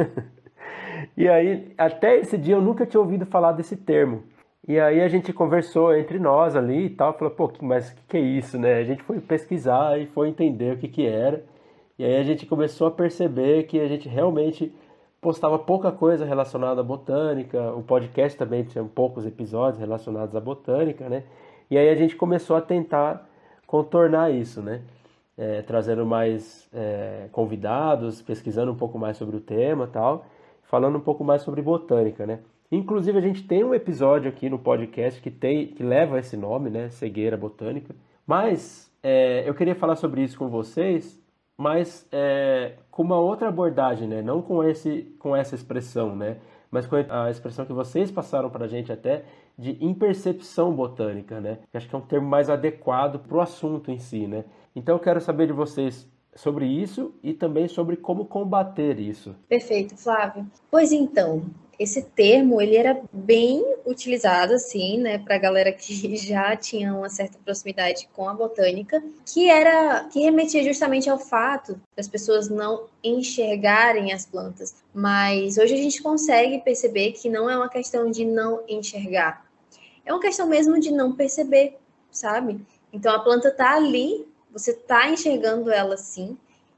Speaker 1: E aí, até esse dia eu nunca tinha ouvido falar desse termo. E aí a gente conversou entre nós ali e tal, falou, pô, mas o que, que é isso, né? A gente foi pesquisar e foi entender o que, que era. E aí a gente começou a perceber que a gente realmente postava pouca coisa relacionada à botânica, o podcast também tinha poucos episódios relacionados à botânica, né? E aí a gente começou a tentar contornar isso, né? É, trazendo mais é, convidados, pesquisando um pouco mais sobre o tema e tal, falando um pouco mais sobre botânica, né? Inclusive, a gente tem um episódio aqui no podcast que, tem, que leva esse nome, né? Cegueira Botânica. Mas é, eu queria falar sobre isso com vocês, mas é, com uma outra abordagem, né? Não com, esse, com essa expressão, né? Mas com a expressão que vocês passaram para a gente até de impercepção botânica, né? Que acho que é um termo mais adequado para o assunto em si, né? Então eu quero saber de vocês sobre isso e também sobre como combater isso.
Speaker 5: Perfeito, Flávio. Pois então, esse termo, ele era bem utilizado, assim, né, para a galera que já tinha uma certa proximidade com a botânica, que era, que remetia justamente ao fato das pessoas não enxergarem as plantas. Mas hoje a gente consegue perceber que não é uma questão de não enxergar, é uma questão mesmo de não perceber, sabe? Então a planta está ali, você está enxergando ela sim,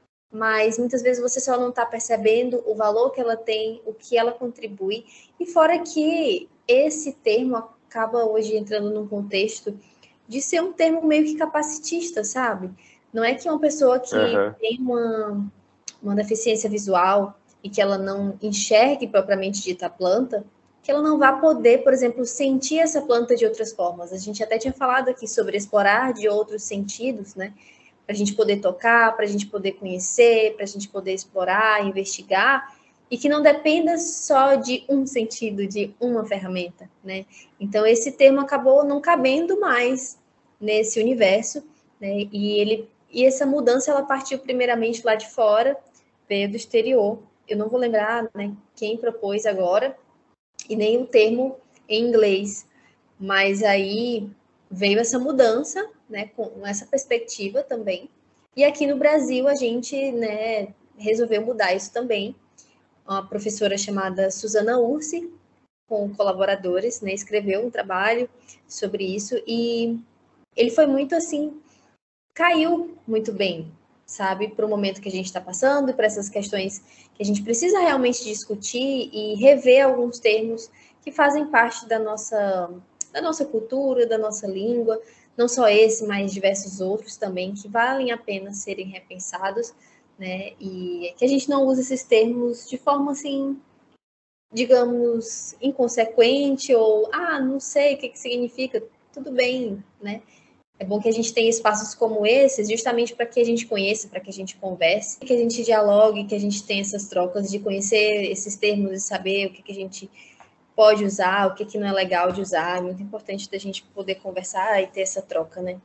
Speaker 5: mas muitas vezes você só não está percebendo o valor que ela tem, o que ela contribui, e fora que esse termo acaba hoje entrando num contexto de ser um termo meio que capacitista, sabe? Não é que uma pessoa que uhum. tem uma, uma deficiência visual e que ela não enxergue propriamente dita a planta, que ela não vai poder, por exemplo, sentir essa planta de outras formas. A gente até tinha falado aqui sobre explorar de outros sentidos, né? Para a gente poder tocar, para a gente poder conhecer, para a gente poder explorar, investigar, e que não dependa só de um sentido, de uma ferramenta, né? Então, esse termo acabou não cabendo mais nesse universo, né? E, ele, e essa mudança, ela partiu primeiramente lá de fora, veio do exterior. Eu não vou lembrar, né, quem propôs agora, e nem o termo em inglês, mas aí veio essa mudança, né, com essa perspectiva também. E aqui no Brasil a gente, né, resolveu mudar isso também. Uma professora chamada Suzana Ursi, com colaboradores, né, escreveu um trabalho sobre isso e ele foi muito assim, caiu muito bem, sabe, para o momento que a gente está passando e para essas questões que a gente precisa realmente discutir e rever alguns termos que fazem parte da nossa, da nossa cultura, da nossa língua. Não só esse, mas diversos outros também, que valem a pena serem repensados, né? E que a gente não use esses termos de forma, assim, digamos, inconsequente, ou, ah, não sei o que, que significa, tudo bem, né? É bom que a gente tenha espaços como esses, justamente para que a gente conheça, para que a gente converse, que a gente dialogue, que a gente tenha essas trocas de conhecer esses termos e saber o que, que a gente pode usar, o que, que não é legal de usar. É muito importante da gente poder conversar e ter essa troca, né?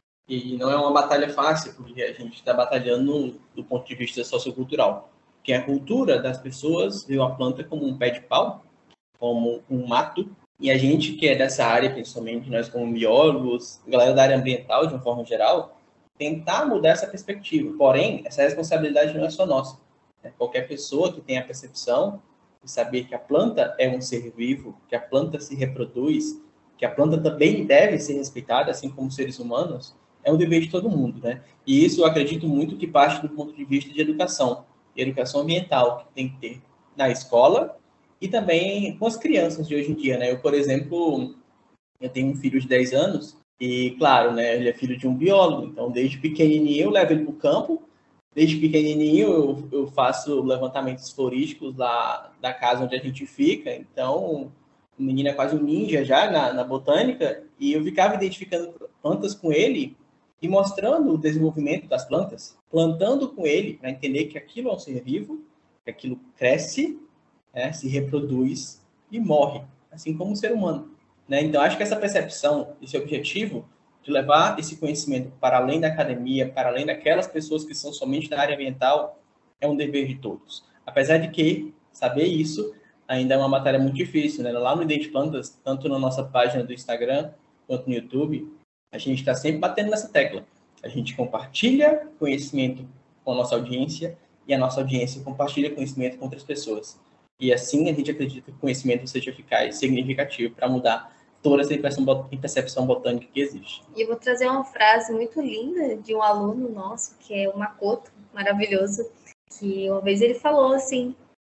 Speaker 6: E não é uma batalha fácil, porque a gente está batalhando do ponto de vista sociocultural. Que a cultura das pessoas viu a planta como um pé de pau, como um mato, e a gente que é dessa área, principalmente nós como biólogos, galera da área ambiental, de uma forma geral, tentar mudar essa perspectiva. Porém, essa responsabilidade não é só nossa. Qualquer pessoa que tenha a percepção de saber que a planta é um ser vivo, que a planta se reproduz, que a planta também deve ser respeitada, assim como seres humanos, é um dever de todo mundo, né? E isso eu acredito muito que parte do ponto de vista de educação, e educação ambiental, que tem que ter na escola e também com as crianças de hoje em dia, né? Eu, por exemplo, eu tenho um filho de dez anos e, claro, né, ele é filho de um biólogo, então desde pequenininho eu levo ele para o campo. Desde pequenininho eu, eu faço levantamentos florísticos lá da casa onde a gente fica, então o menino é quase um ninja já na, na botânica, e eu ficava identificando plantas com ele e mostrando o desenvolvimento das plantas, plantando com ele para entender que aquilo é um ser vivo, que aquilo cresce, né, se reproduz e morre, assim como o ser humano, né? Então acho que essa percepção, esse objetivo de levar esse conhecimento para além da academia, para além daquelas pessoas que são somente da área ambiental, é um dever de todos. Apesar de que saber isso ainda é uma matéria muito difícil, né? Lá no Idente Plantas, tanto na nossa página do Instagram quanto no YouTube, a gente está sempre batendo nessa tecla. A gente compartilha conhecimento com a nossa audiência e a nossa audiência compartilha conhecimento com outras pessoas. E assim a gente acredita que o conhecimento seja eficaz e significativo para mudar toda essa percepção botânica que existe.
Speaker 5: E eu vou trazer uma frase muito linda de um aluno nosso, que é o Makoto, maravilhoso, que uma vez ele falou assim,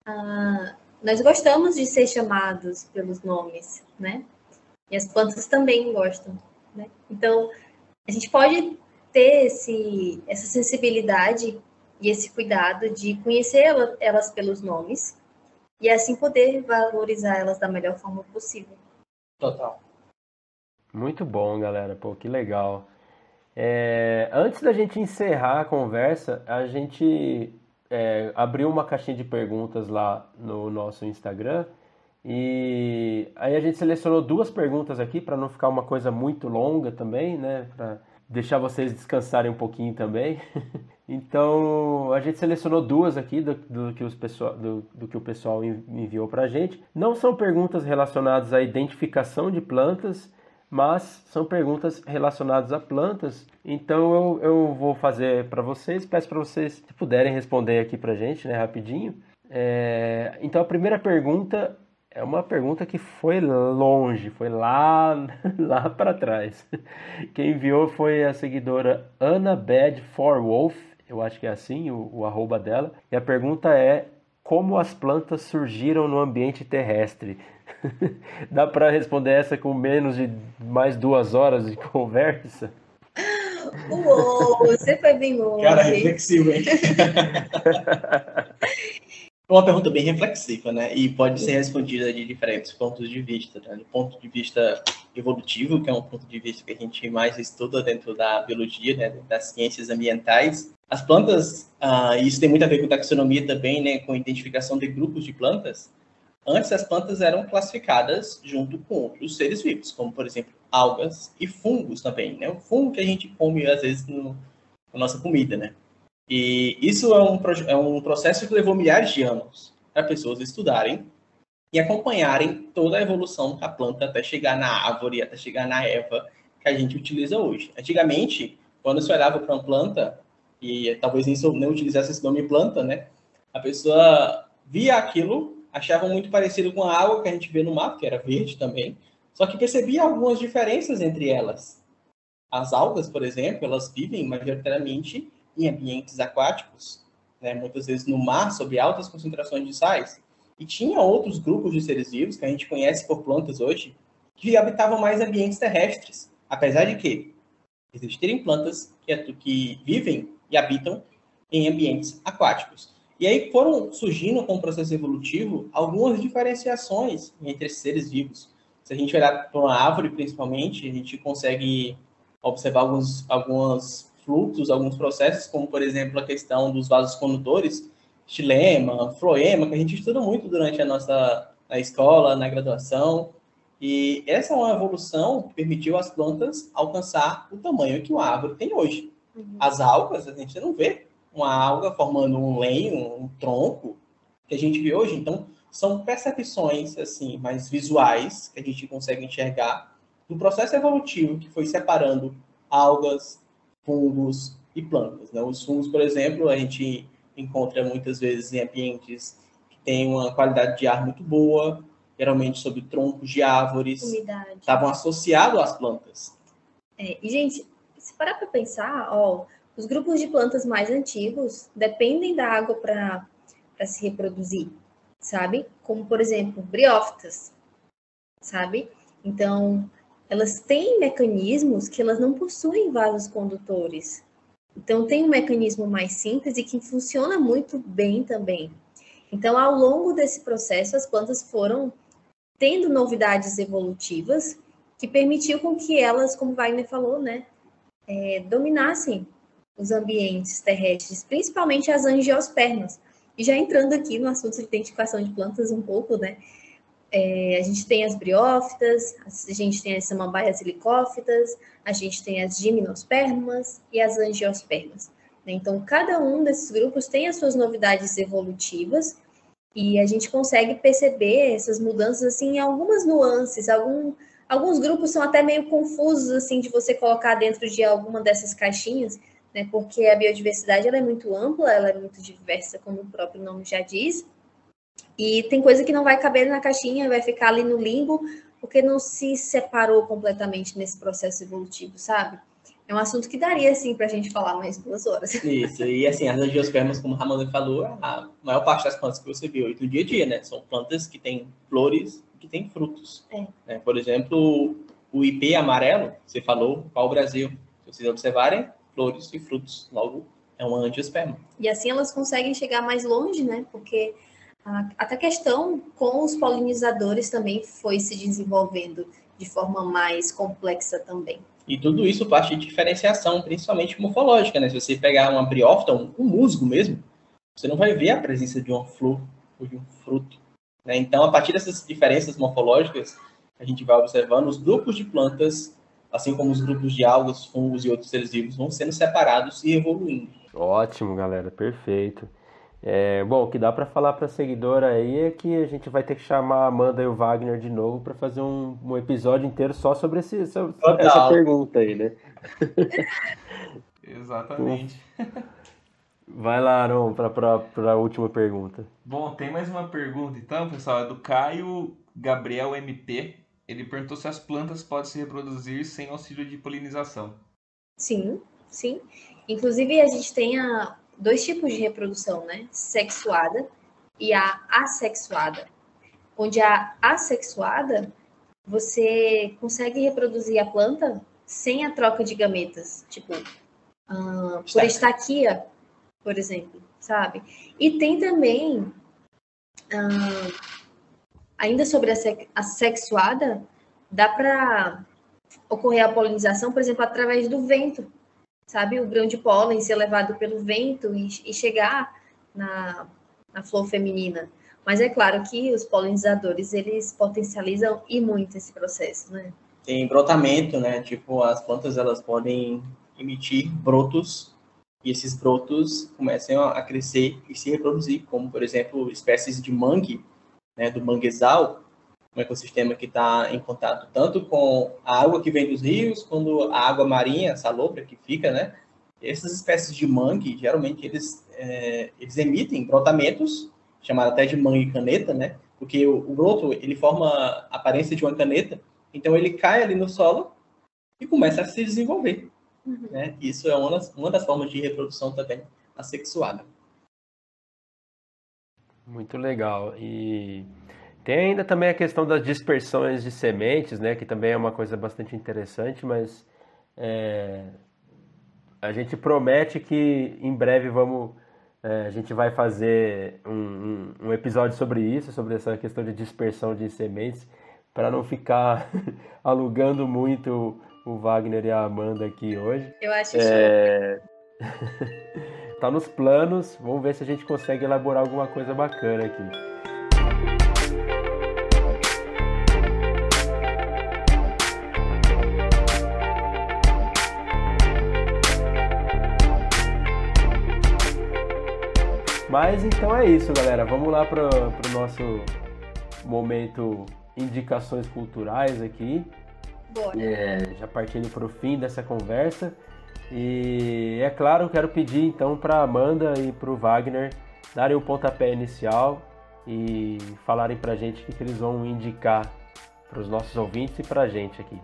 Speaker 5: ah, nós gostamos de ser chamados pelos nomes, né? E as plantas também gostam, né? Então, a gente pode ter esse, essa sensibilidade e esse cuidado de conhecer ela, elas pelos nomes e assim poder valorizar elas da melhor forma possível.
Speaker 6: Total.
Speaker 1: Muito bom, galera. Pô, que legal. É, antes da gente encerrar a conversa, a gente é, abriu uma caixinha de perguntas lá no nosso Instagram e aí a gente selecionou duas perguntas aqui para não ficar uma coisa muito longa também, né? Para deixar vocês descansarem um pouquinho também. Então a gente selecionou duas aqui do, do, que, os pessoal, do, do que o pessoal enviou para a gente. Não são perguntas relacionadas à identificação de plantas, mas são perguntas relacionadas a plantas. Então eu, eu vou fazer para vocês, peço para vocês, se puderem responder aqui para a gente, né, rapidinho. É, então a primeira pergunta é uma pergunta que foi longe, foi lá, lá para trás. Quem enviou foi a seguidora Anna Bad for Wolf, eu acho que é assim o, o arroba dela. E a pergunta é: como as plantas surgiram no ambiente terrestre? Dá para responder essa com menos de mais duas horas de conversa?
Speaker 5: Uou, você foi bem longe.
Speaker 6: Cara, reflexivo, hein? É uma pergunta bem reflexiva, né? E pode ser respondida de diferentes pontos de vista, né? Do ponto de vista evolutivo, que é um ponto de vista que a gente mais estuda dentro da biologia, né? Das ciências ambientais. As plantas, ah, isso tem muito a ver com taxonomia também, né? Com identificação de grupos de plantas. Antes, as plantas eram classificadas junto com outros seres vivos, como, por exemplo, algas e fungos também, né? O fungo que a gente come, às vezes, no, na nossa comida, né? E isso é um, é um processo que levou milhares de anos para pessoas estudarem e acompanharem toda a evolução da planta até chegar na árvore, até chegar na erva que a gente utiliza hoje. Antigamente, quando você olhava para uma planta, e talvez nem, nem utilizasse esse nome planta, né? A pessoa via aquilo, achava muito parecido com a água que a gente vê no mar, que era verde também, só que percebia algumas diferenças entre elas. As algas, por exemplo, elas vivem majoritariamente em ambientes aquáticos, né? Muitas vezes no mar, sob altas concentrações de sais. E tinha outros grupos de seres vivos, que a gente conhece por plantas hoje, que habitavam mais ambientes terrestres, apesar de que existirem plantas que, que vivem e habitam em ambientes aquáticos. E aí foram surgindo com o processo evolutivo algumas diferenciações entre esses seres vivos. Se a gente olhar para uma árvore, principalmente, a gente consegue observar alguns, alguns fluxos, alguns processos, como, por exemplo, a questão dos vasos condutores, xilema, floema, que a gente estuda muito durante a nossa na escola, na graduação. E essa é uma evolução que permitiu às plantas alcançar o tamanho que uma árvore tem hoje. Uhum. As algas, a gente não vê uma alga formando um lenho, um tronco, que a gente vê hoje. Então, são percepções assim, mais visuais que a gente consegue enxergar do processo evolutivo que foi separando algas, fungos e plantas, né? Os fungos, por exemplo, a gente encontra muitas vezes em ambientes que têm uma qualidade de ar muito boa, geralmente sob troncos de árvores,
Speaker 5: umidade,
Speaker 6: estavam associados às plantas.
Speaker 5: É, e, gente, se parar para pensar, ó, os grupos de plantas mais antigos dependem da água para se reproduzir, sabe? Como, por exemplo, briófitas, sabe? Então, elas têm mecanismos que elas não possuem vasos condutores. Então, tem um mecanismo mais simples e que funciona muito bem também. Então, ao longo desse processo, as plantas foram tendo novidades evolutivas que permitiu com que elas, como Wagner falou, né, é, dominassem os ambientes terrestres, principalmente as angiospermas. E já entrando aqui no assunto de identificação de plantas um pouco, né, é, a gente tem as briófitas, a gente tem as samambaias helicófitas, a gente tem as gimnospermas e as angiospermas. Então, cada um desses grupos tem as suas novidades evolutivas e a gente consegue perceber essas mudanças assim, em algumas nuances. Algum, alguns grupos são até meio confusos assim, de você colocar dentro de alguma dessas caixinhas, né, porque a biodiversidade ela é muito ampla, ela é muito diversa, como o próprio nome já diz, e tem coisa que não vai caber na caixinha, vai ficar ali no limbo, porque não se separou completamente nesse processo evolutivo, sabe? É um assunto que daria, assim, para a gente falar mais duas horas.
Speaker 6: Isso, e assim, as angiospermas, como a Ramona falou, a maior parte das plantas que você viu no dia a dia, né? São plantas que têm flores e que têm frutos.
Speaker 5: É.
Speaker 6: Né? Por exemplo, o ipê amarelo, você falou, pau-brasil. Se vocês observarem, flores e frutos. Logo, é uma angiosperma.
Speaker 5: E assim elas conseguem chegar mais longe, né? Porque a, até a questão com os polinizadores também foi se desenvolvendo de forma mais complexa também.
Speaker 6: E tudo isso parte de diferenciação, principalmente morfológica, né? Se você pegar uma briófita, um, um musgo mesmo, você não vai ver a presença de uma flor ou de um fruto, né? Então, a partir dessas diferenças morfológicas, a gente vai observando os grupos de plantas, assim como os grupos de algas, fungos e outros seres vivos, vão sendo separados e evoluindo.
Speaker 1: Ótimo, galera, perfeito. É, bom, o que dá para falar para a seguidora aí é que a gente vai ter que chamar a Amanda e o Wagner de novo para fazer um, um episódio inteiro só sobre esse, essa, essa pergunta aí, né?
Speaker 2: Exatamente.
Speaker 1: Vai lá, Aron, para a última pergunta.
Speaker 2: Bom, tem mais uma pergunta então, pessoal, é do Caio Gabriel M P. Ele perguntou se as plantas podem se reproduzir sem auxílio de polinização.
Speaker 5: Sim, sim. Inclusive, a gente tem a, dois tipos de reprodução, né? Sexuada e a assexuada. Onde a assexuada, você consegue reproduzir a planta sem a troca de gametas. Tipo, uh, por estaquia, por exemplo, sabe? E tem também, uh, ainda sobre a, sex, a sexuada, dá para ocorrer a polinização, por exemplo, através do vento. Sabe, o grão de pólen ser levado pelo vento e, e chegar na, na flor feminina. Mas é claro que os polinizadores, eles potencializam e muito esse processo, né?
Speaker 6: Tem brotamento, né? Tipo, as plantas, elas podem emitir brotos e esses brotos começam a crescer e se reproduzir, como, por exemplo, espécies de mangue, né, do manguezal, um ecossistema que está em contato tanto com a água que vem dos rios, quanto a água marinha, a salobra que fica, né? Essas espécies de mangue, geralmente, eles, é, eles emitem brotamentos, chamado até de mangue caneta, né? Porque o, o broto, ele forma a aparência de uma caneta, então ele cai ali no solo e começa a se desenvolver, uhum. Né? Isso é uma das, uma das formas de reprodução também assexuada.
Speaker 1: Muito legal. E tem ainda também a questão das dispersões de sementes, né, que também é uma coisa bastante interessante, mas é, a gente promete que em breve vamos, é, a gente vai fazer um, um, um episódio sobre isso, sobre essa questão de dispersão de sementes, para não ficar alugando muito o Wagner e a Amanda aqui hoje.
Speaker 5: Eu acho
Speaker 1: é... Tá nos planos, vamos ver se a gente consegue elaborar alguma coisa bacana aqui. Mas então é isso, galera. Vamos lá para o nosso momento indicações culturais aqui.
Speaker 5: Bora.
Speaker 1: É, já partindo para o fim dessa conversa. E é claro, eu quero pedir então para a Amanda e para o Wagner darem o pontapé inicial e falarem para a gente o que, que eles vão indicar para os nossos ouvintes e para a gente aqui.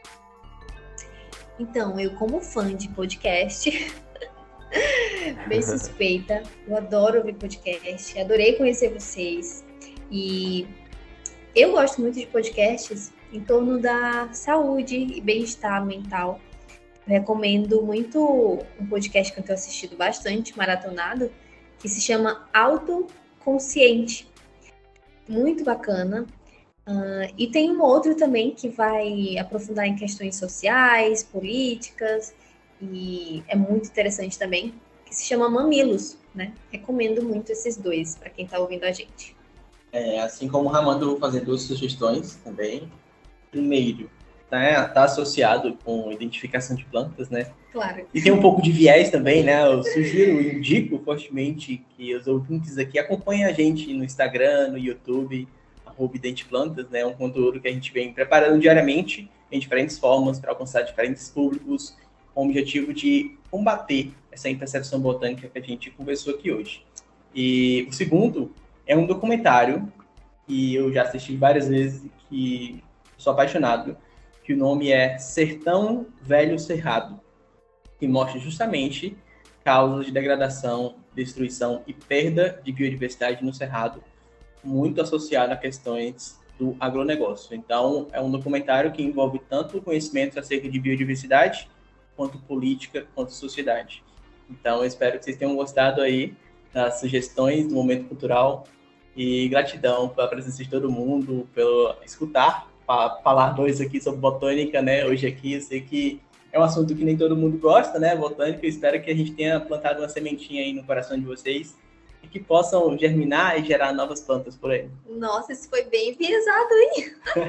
Speaker 5: Então, eu como fã de podcast... bem suspeita, eu adoro ouvir podcast, adorei conhecer vocês e eu gosto muito de podcasts em torno da saúde e bem-estar mental. Eu recomendo muito um podcast que eu tenho assistido bastante, maratonado, que se chama Autoconsciente, muito bacana. Uh, e tem um outro também que vai aprofundar em questões sociais, políticas, e é muito interessante também, que se chama Mamilos, né? Recomendo muito esses dois para quem está ouvindo a gente.
Speaker 6: É, assim como o Ramando, eu vou fazer duas sugestões também. Primeiro, tá, tá associado com identificação de plantas, né?
Speaker 5: Claro.
Speaker 6: E tem um pouco de viés também, né? Eu sugiro, eu indico fortemente que os ouvintes aqui acompanhem a gente no Instagram, no YouTube, arroba Identiplantas, né? Um conteúdo que a gente vem preparando diariamente em diferentes formas para alcançar diferentes públicos, com o objetivo de combater essa intercepção botânica que a gente conversou aqui hoje. E o segundo é um documentário que eu já assisti várias vezes e que sou apaixonado, que o nome é Sertão Velho Cerrado, que mostra justamente causas de degradação, destruição e perda de biodiversidade no Cerrado, muito associado a questões do agronegócio. Então, é um documentário que envolve tanto conhecimentos acerca de biodiversidade, quanto política, quanto sociedade. Então, eu espero que vocês tenham gostado aí das sugestões do Momento Cultural e gratidão pela presença de todo mundo, pelo escutar, falar dois aqui sobre botânica, né? Hoje aqui, eu sei que é um assunto que nem todo mundo gosta, né? Botânica, eu espero que a gente tenha plantado uma sementinha aí no coração de vocês e que possam germinar e gerar novas plantas por aí.
Speaker 5: Nossa, isso foi bem pesado, hein?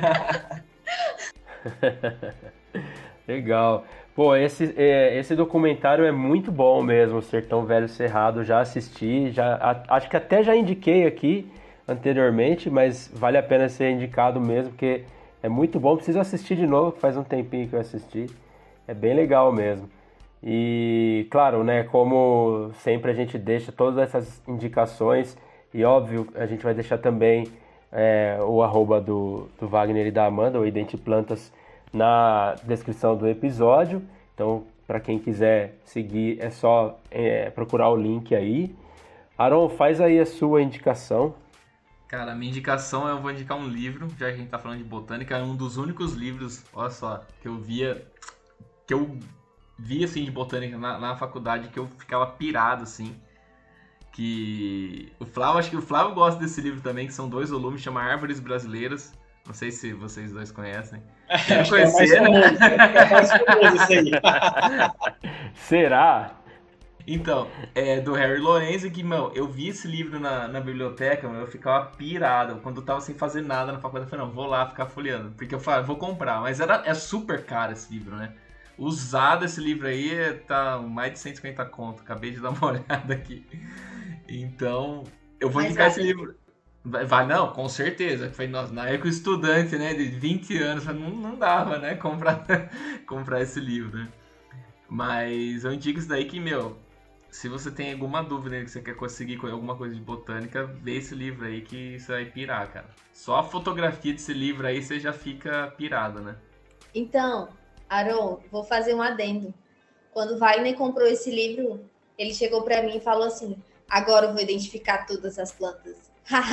Speaker 1: Legal. Pô, esse, é, esse documentário é muito bom mesmo, Sertão Velho Cerrado. Já assisti, já, a, acho que até já indiquei aqui anteriormente, mas vale a pena ser indicado mesmo, porque é muito bom. Preciso assistir de novo, faz um tempinho que eu assisti. É bem legal mesmo. E, claro, né, como sempre a gente deixa todas essas indicações, e óbvio, a gente vai deixar também é, o arroba do, do Wagner e da Amanda, o Identiplantas, na descrição do episódio. Então, para quem quiser seguir, é só é, procurar o link aí. Aron, faz aí a sua indicação.
Speaker 2: Cara, a minha indicação, eu vou indicar um livro, já que a gente tá falando de botânica, é um dos únicos livros, olha só, que eu via, que eu via, assim, de botânica na, na faculdade, que eu ficava pirado, assim, que o Flávio, acho que o Flávio gosta desse livro também, que são dois volumes, chama Árvores Brasileiras, não sei se vocês dois conhecem.
Speaker 6: Deve conhecer, né? É mais famoso isso aí.
Speaker 1: Será?
Speaker 2: Então, é do Harry Lorenzo, que, meu, eu vi esse livro na, na biblioteca, meu, eu ficava pirado. Quando eu tava sem fazer nada na faculdade, eu falei, não, vou lá ficar folheando. Porque eu falei, vou comprar. Mas era, é super caro esse livro, né? Usado esse livro aí, tá mais de cento e cinquenta conto. Acabei de dar uma olhada aqui. Então, eu vou
Speaker 5: Mas
Speaker 2: indicar
Speaker 5: vale.
Speaker 2: esse livro. Vai, vai, não, com certeza. Foi na, na época estudante, né, de vinte anos, não, não dava, né, comprar, comprar esse livro, né? Mas eu indico isso daí que, meu, se você tem alguma dúvida que você quer conseguir alguma coisa de botânica, vê esse livro aí que você vai pirar, cara. Só a fotografia desse livro aí você já fica pirado, né?
Speaker 5: Então, Aron, vou fazer um adendo. Quando o Wagner comprou esse livro, ele chegou para mim e falou assim, agora eu vou identificar todas as plantas.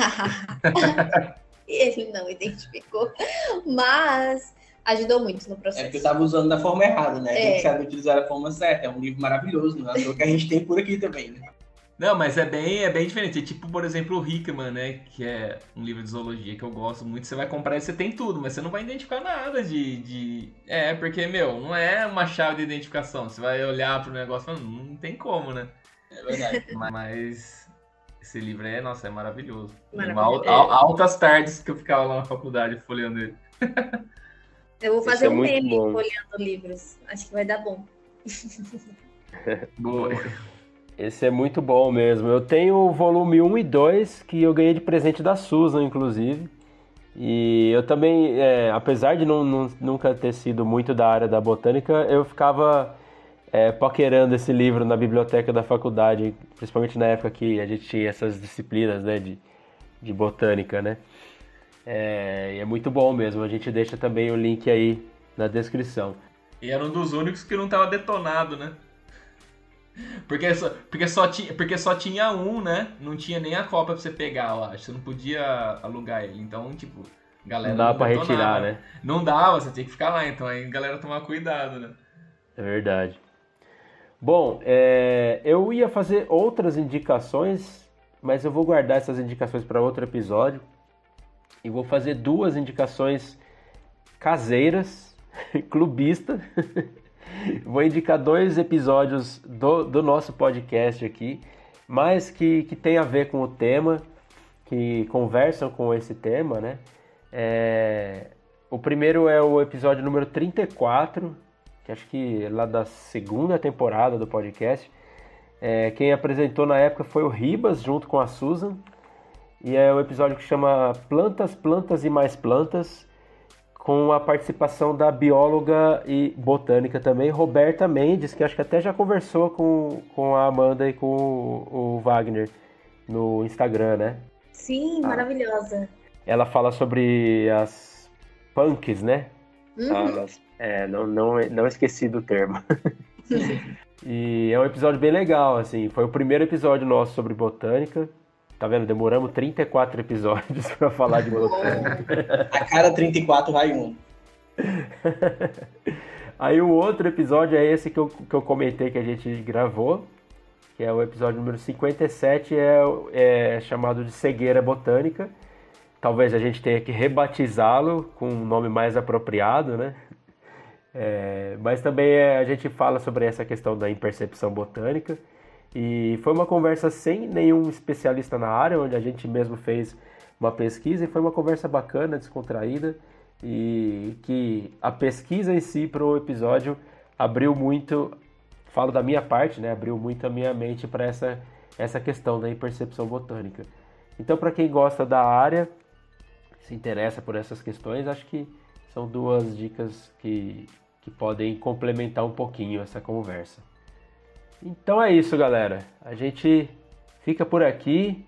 Speaker 5: E ele não identificou, mas ajudou muito no processo.
Speaker 6: É porque eu estava usando da forma errada, né?
Speaker 5: É.
Speaker 6: Tem que saber utilizar da forma certa. É um livro maravilhoso, não é o que a gente tem por aqui também, né?
Speaker 2: Não, mas é bem, é bem diferente. É tipo, por exemplo, o Hickman, né? Que é um livro de zoologia que eu gosto muito. Você vai comprar e você tem tudo, mas você não vai identificar nada de... de... É, porque, meu, não é uma chave de identificação. Você vai olhar pro negócio e falar, não tem como, né?
Speaker 6: É verdade.
Speaker 2: Mas esse livro é, nossa, é maravilhoso.
Speaker 5: Maravilhoso.
Speaker 2: Al- al- Altas tardes que eu ficava lá na faculdade folheando ele.
Speaker 5: Eu vou
Speaker 1: Esse
Speaker 5: fazer
Speaker 1: é
Speaker 5: um
Speaker 1: muito
Speaker 5: meme
Speaker 1: bom.
Speaker 5: olhando livros. Acho que vai dar bom.
Speaker 2: Boa.
Speaker 1: Esse é muito bom mesmo. Eu tenho o volume um e dois, que eu ganhei de presente da Susan, inclusive. E eu também, é, apesar de não, não- nunca ter sido muito da área da botânica, eu ficava é, paquerando esse livro na biblioteca da faculdade, principalmente na época que a gente tinha essas disciplinas, né, de, de botânica, né? É, e é muito bom mesmo. A gente deixa também o link aí na descrição.
Speaker 2: E era um dos únicos que não tava detonado, né? Porque só, porque, só tinha, porque só tinha um, né? Não tinha nem a cópia pra você pegar, eu acho. Você não podia alugar ele. Então, tipo, galera.
Speaker 1: Não dá pra
Speaker 2: detonava.
Speaker 1: retirar, né?
Speaker 2: Não dava, você tinha que ficar lá. Então aí a galera tomava cuidado, né?
Speaker 1: É verdade. Bom, é, eu ia fazer outras indicações, mas eu vou guardar essas indicações para outro episódio. E vou fazer duas indicações caseiras, clubista. Vou indicar dois episódios do, do nosso podcast aqui, mas que, que tem a ver com o tema, que conversam com esse tema, né? É, o primeiro é o episódio número trinta e quatro, que acho que é lá da segunda temporada do podcast. É, quem apresentou na época foi o Ribas, junto com a Susan. E é um episódio que chama Plantas, Plantas e Mais Plantas, com a participação da bióloga e botânica também, Roberta Mendes, que acho que até já conversou com, com a Amanda e com o, o Wagner no Instagram, né?
Speaker 5: Sim, maravilhosa.
Speaker 1: Ela fala sobre as punks, né?
Speaker 5: Uhum.
Speaker 1: Ah, as- é, não, não, não esqueci do termo. E é um episódio bem legal, assim. Foi o primeiro episódio nosso sobre botânica. Tá vendo? Demoramos trinta e quatro episódios para falar de botânica.
Speaker 6: A cada trinta e quatro vai um.
Speaker 1: Aí o outro episódio é esse que eu, que eu comentei que a gente gravou, que é o episódio número cinquenta e sete, é, é chamado de Cegueira Botânica. Talvez a gente tenha que rebatizá-lo com um nome mais apropriado, né? É, mas também é, a gente fala sobre essa questão da impercepção botânica. E foi uma conversa sem nenhum especialista na área, onde a gente mesmo fez uma pesquisa, e foi uma conversa bacana, descontraída, e que a pesquisa em si para o episódio abriu muito, falo da minha parte, né, abriu muito a minha mente para essa, essa questão da impercepção botânica. Então, para quem gosta da área, se interessa por essas questões, acho que são duas dicas que, que podem complementar um pouquinho essa conversa. Então é isso, galera. A gente fica por aqui.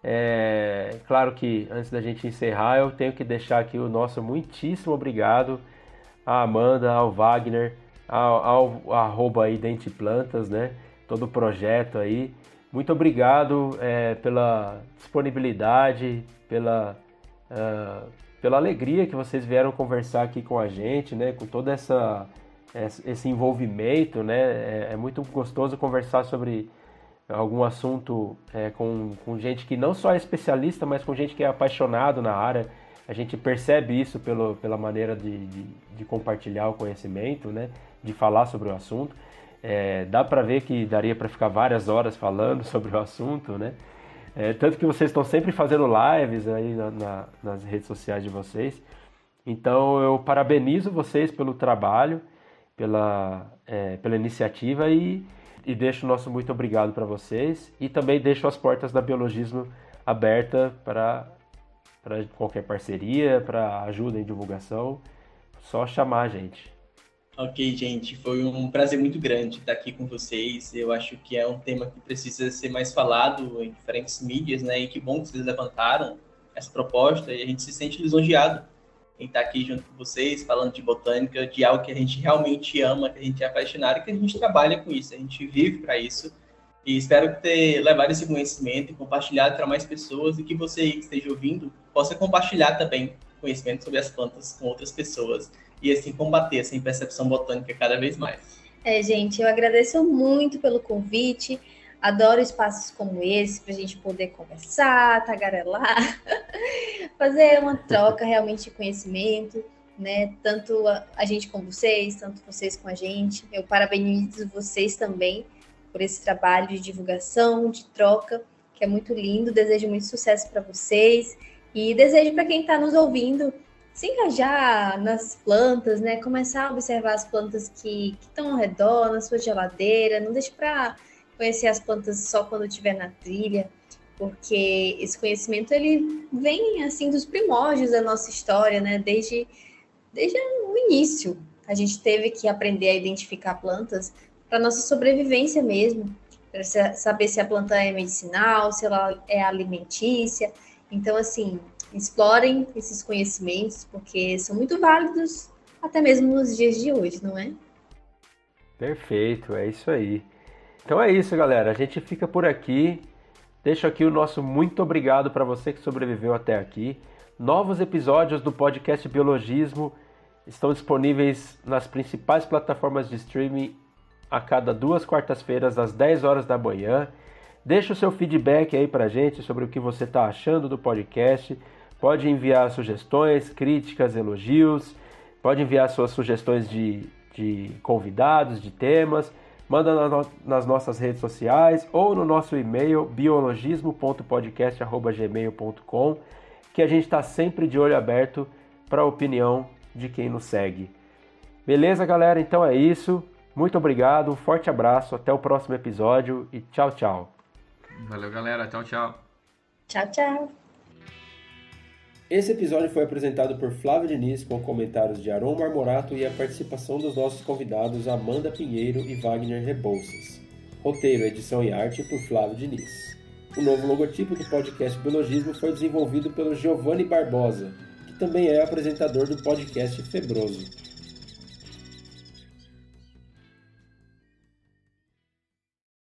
Speaker 1: É claro que antes da gente encerrar, eu tenho que deixar aqui o nosso muitíssimo obrigado à Amanda, ao Wagner, ao, ao arroba Identiplantas, né? Todo o projeto aí. Muito obrigado é, pela disponibilidade, pela, uh, pela alegria que vocês vieram conversar aqui com a gente, né? Com toda essa esse envolvimento, né? É, é muito gostoso conversar sobre algum assunto é, com, com gente que não só é especialista, mas com gente que é apaixonado na área. A gente percebe isso pelo, pela maneira de, de, de compartilhar o conhecimento, né? De falar sobre o assunto. É, dá para ver que daria para ficar várias horas falando sobre o assunto, né? É, tanto que vocês estão sempre fazendo lives aí na, na, nas redes sociais de vocês. Então eu parabenizo vocês pelo trabalho, pela, é, pela iniciativa e, e deixo o nosso muito obrigado para vocês. E também deixo as portas da Biologismo abertas para qualquer parceria, para ajuda em divulgação. Só chamar a gente.
Speaker 6: Ok, gente, foi um prazer muito grande estar aqui com vocês. Eu acho que é um tema que precisa ser mais falado em diferentes mídias, né? E que bom que vocês levantaram essa proposta e a gente se sente lisonjeado em estar aqui junto com vocês, falando de botânica, de algo que a gente realmente ama, que a gente é apaixonado e que a gente trabalha com isso, a gente vive para isso. E espero ter levado esse conhecimento e compartilhado para mais pessoas e que você que esteja ouvindo possa compartilhar também conhecimento sobre as plantas com outras pessoas e assim combater essa impercepção botânica cada vez mais.
Speaker 5: É, gente, eu agradeço muito pelo convite. Adoro espaços como esse para a gente poder conversar, tagarelar, fazer uma troca realmente de conhecimento, né? Tanto a, a gente com vocês, tanto vocês com a gente. Eu parabenizo vocês também por esse trabalho de divulgação, de troca, que é muito lindo. Desejo muito sucesso para vocês e desejo para quem está nos ouvindo se engajar nas plantas, né? Começar a observar as plantas que estão ao redor, na sua geladeira. Não deixe para conhecer as plantas só quando estiver na trilha, porque esse conhecimento ele vem assim dos primórdios da nossa história, né? Desde, desde o início. A gente teve que aprender a identificar plantas para nossa sobrevivência mesmo, para saber se a planta é medicinal, se ela é alimentícia. Então, assim, explorem esses conhecimentos, porque são muito válidos até mesmo nos dias de hoje, não é?
Speaker 1: Perfeito, é isso aí. Então é isso, galera. A gente fica por aqui. Deixo aqui o nosso muito obrigado para você que sobreviveu até aqui. Novos episódios do podcast Biologismo estão disponíveis nas principais plataformas de streaming a cada duas quartas-feiras, às dez horas da manhã. Deixa o seu feedback aí pra gente sobre o que você está achando do podcast. Pode enviar sugestões, críticas, elogios. Pode enviar suas sugestões de, de convidados, de temas. Manda nas nossas redes sociais ou no nosso e-mail biologismo ponto podcast arroba gmail ponto com, que a gente está sempre de olho aberto para a opinião de quem nos segue. Beleza, galera? Então é isso. Muito obrigado, um forte abraço, até o próximo episódio e tchau, tchau.
Speaker 2: Valeu, galera. Tchau, tchau.
Speaker 5: Tchau, tchau.
Speaker 1: Esse episódio foi apresentado por Flávio Diniz, com comentários de Aron Marmorato e a participação dos nossos convidados Amanda Pinheiro e Wagner Rebouças. Roteiro, edição e arte por Flávio Diniz. O novo logotipo do podcast Biologismo foi desenvolvido pelo Giovanni Barbosa, que também é apresentador do podcast Febroso.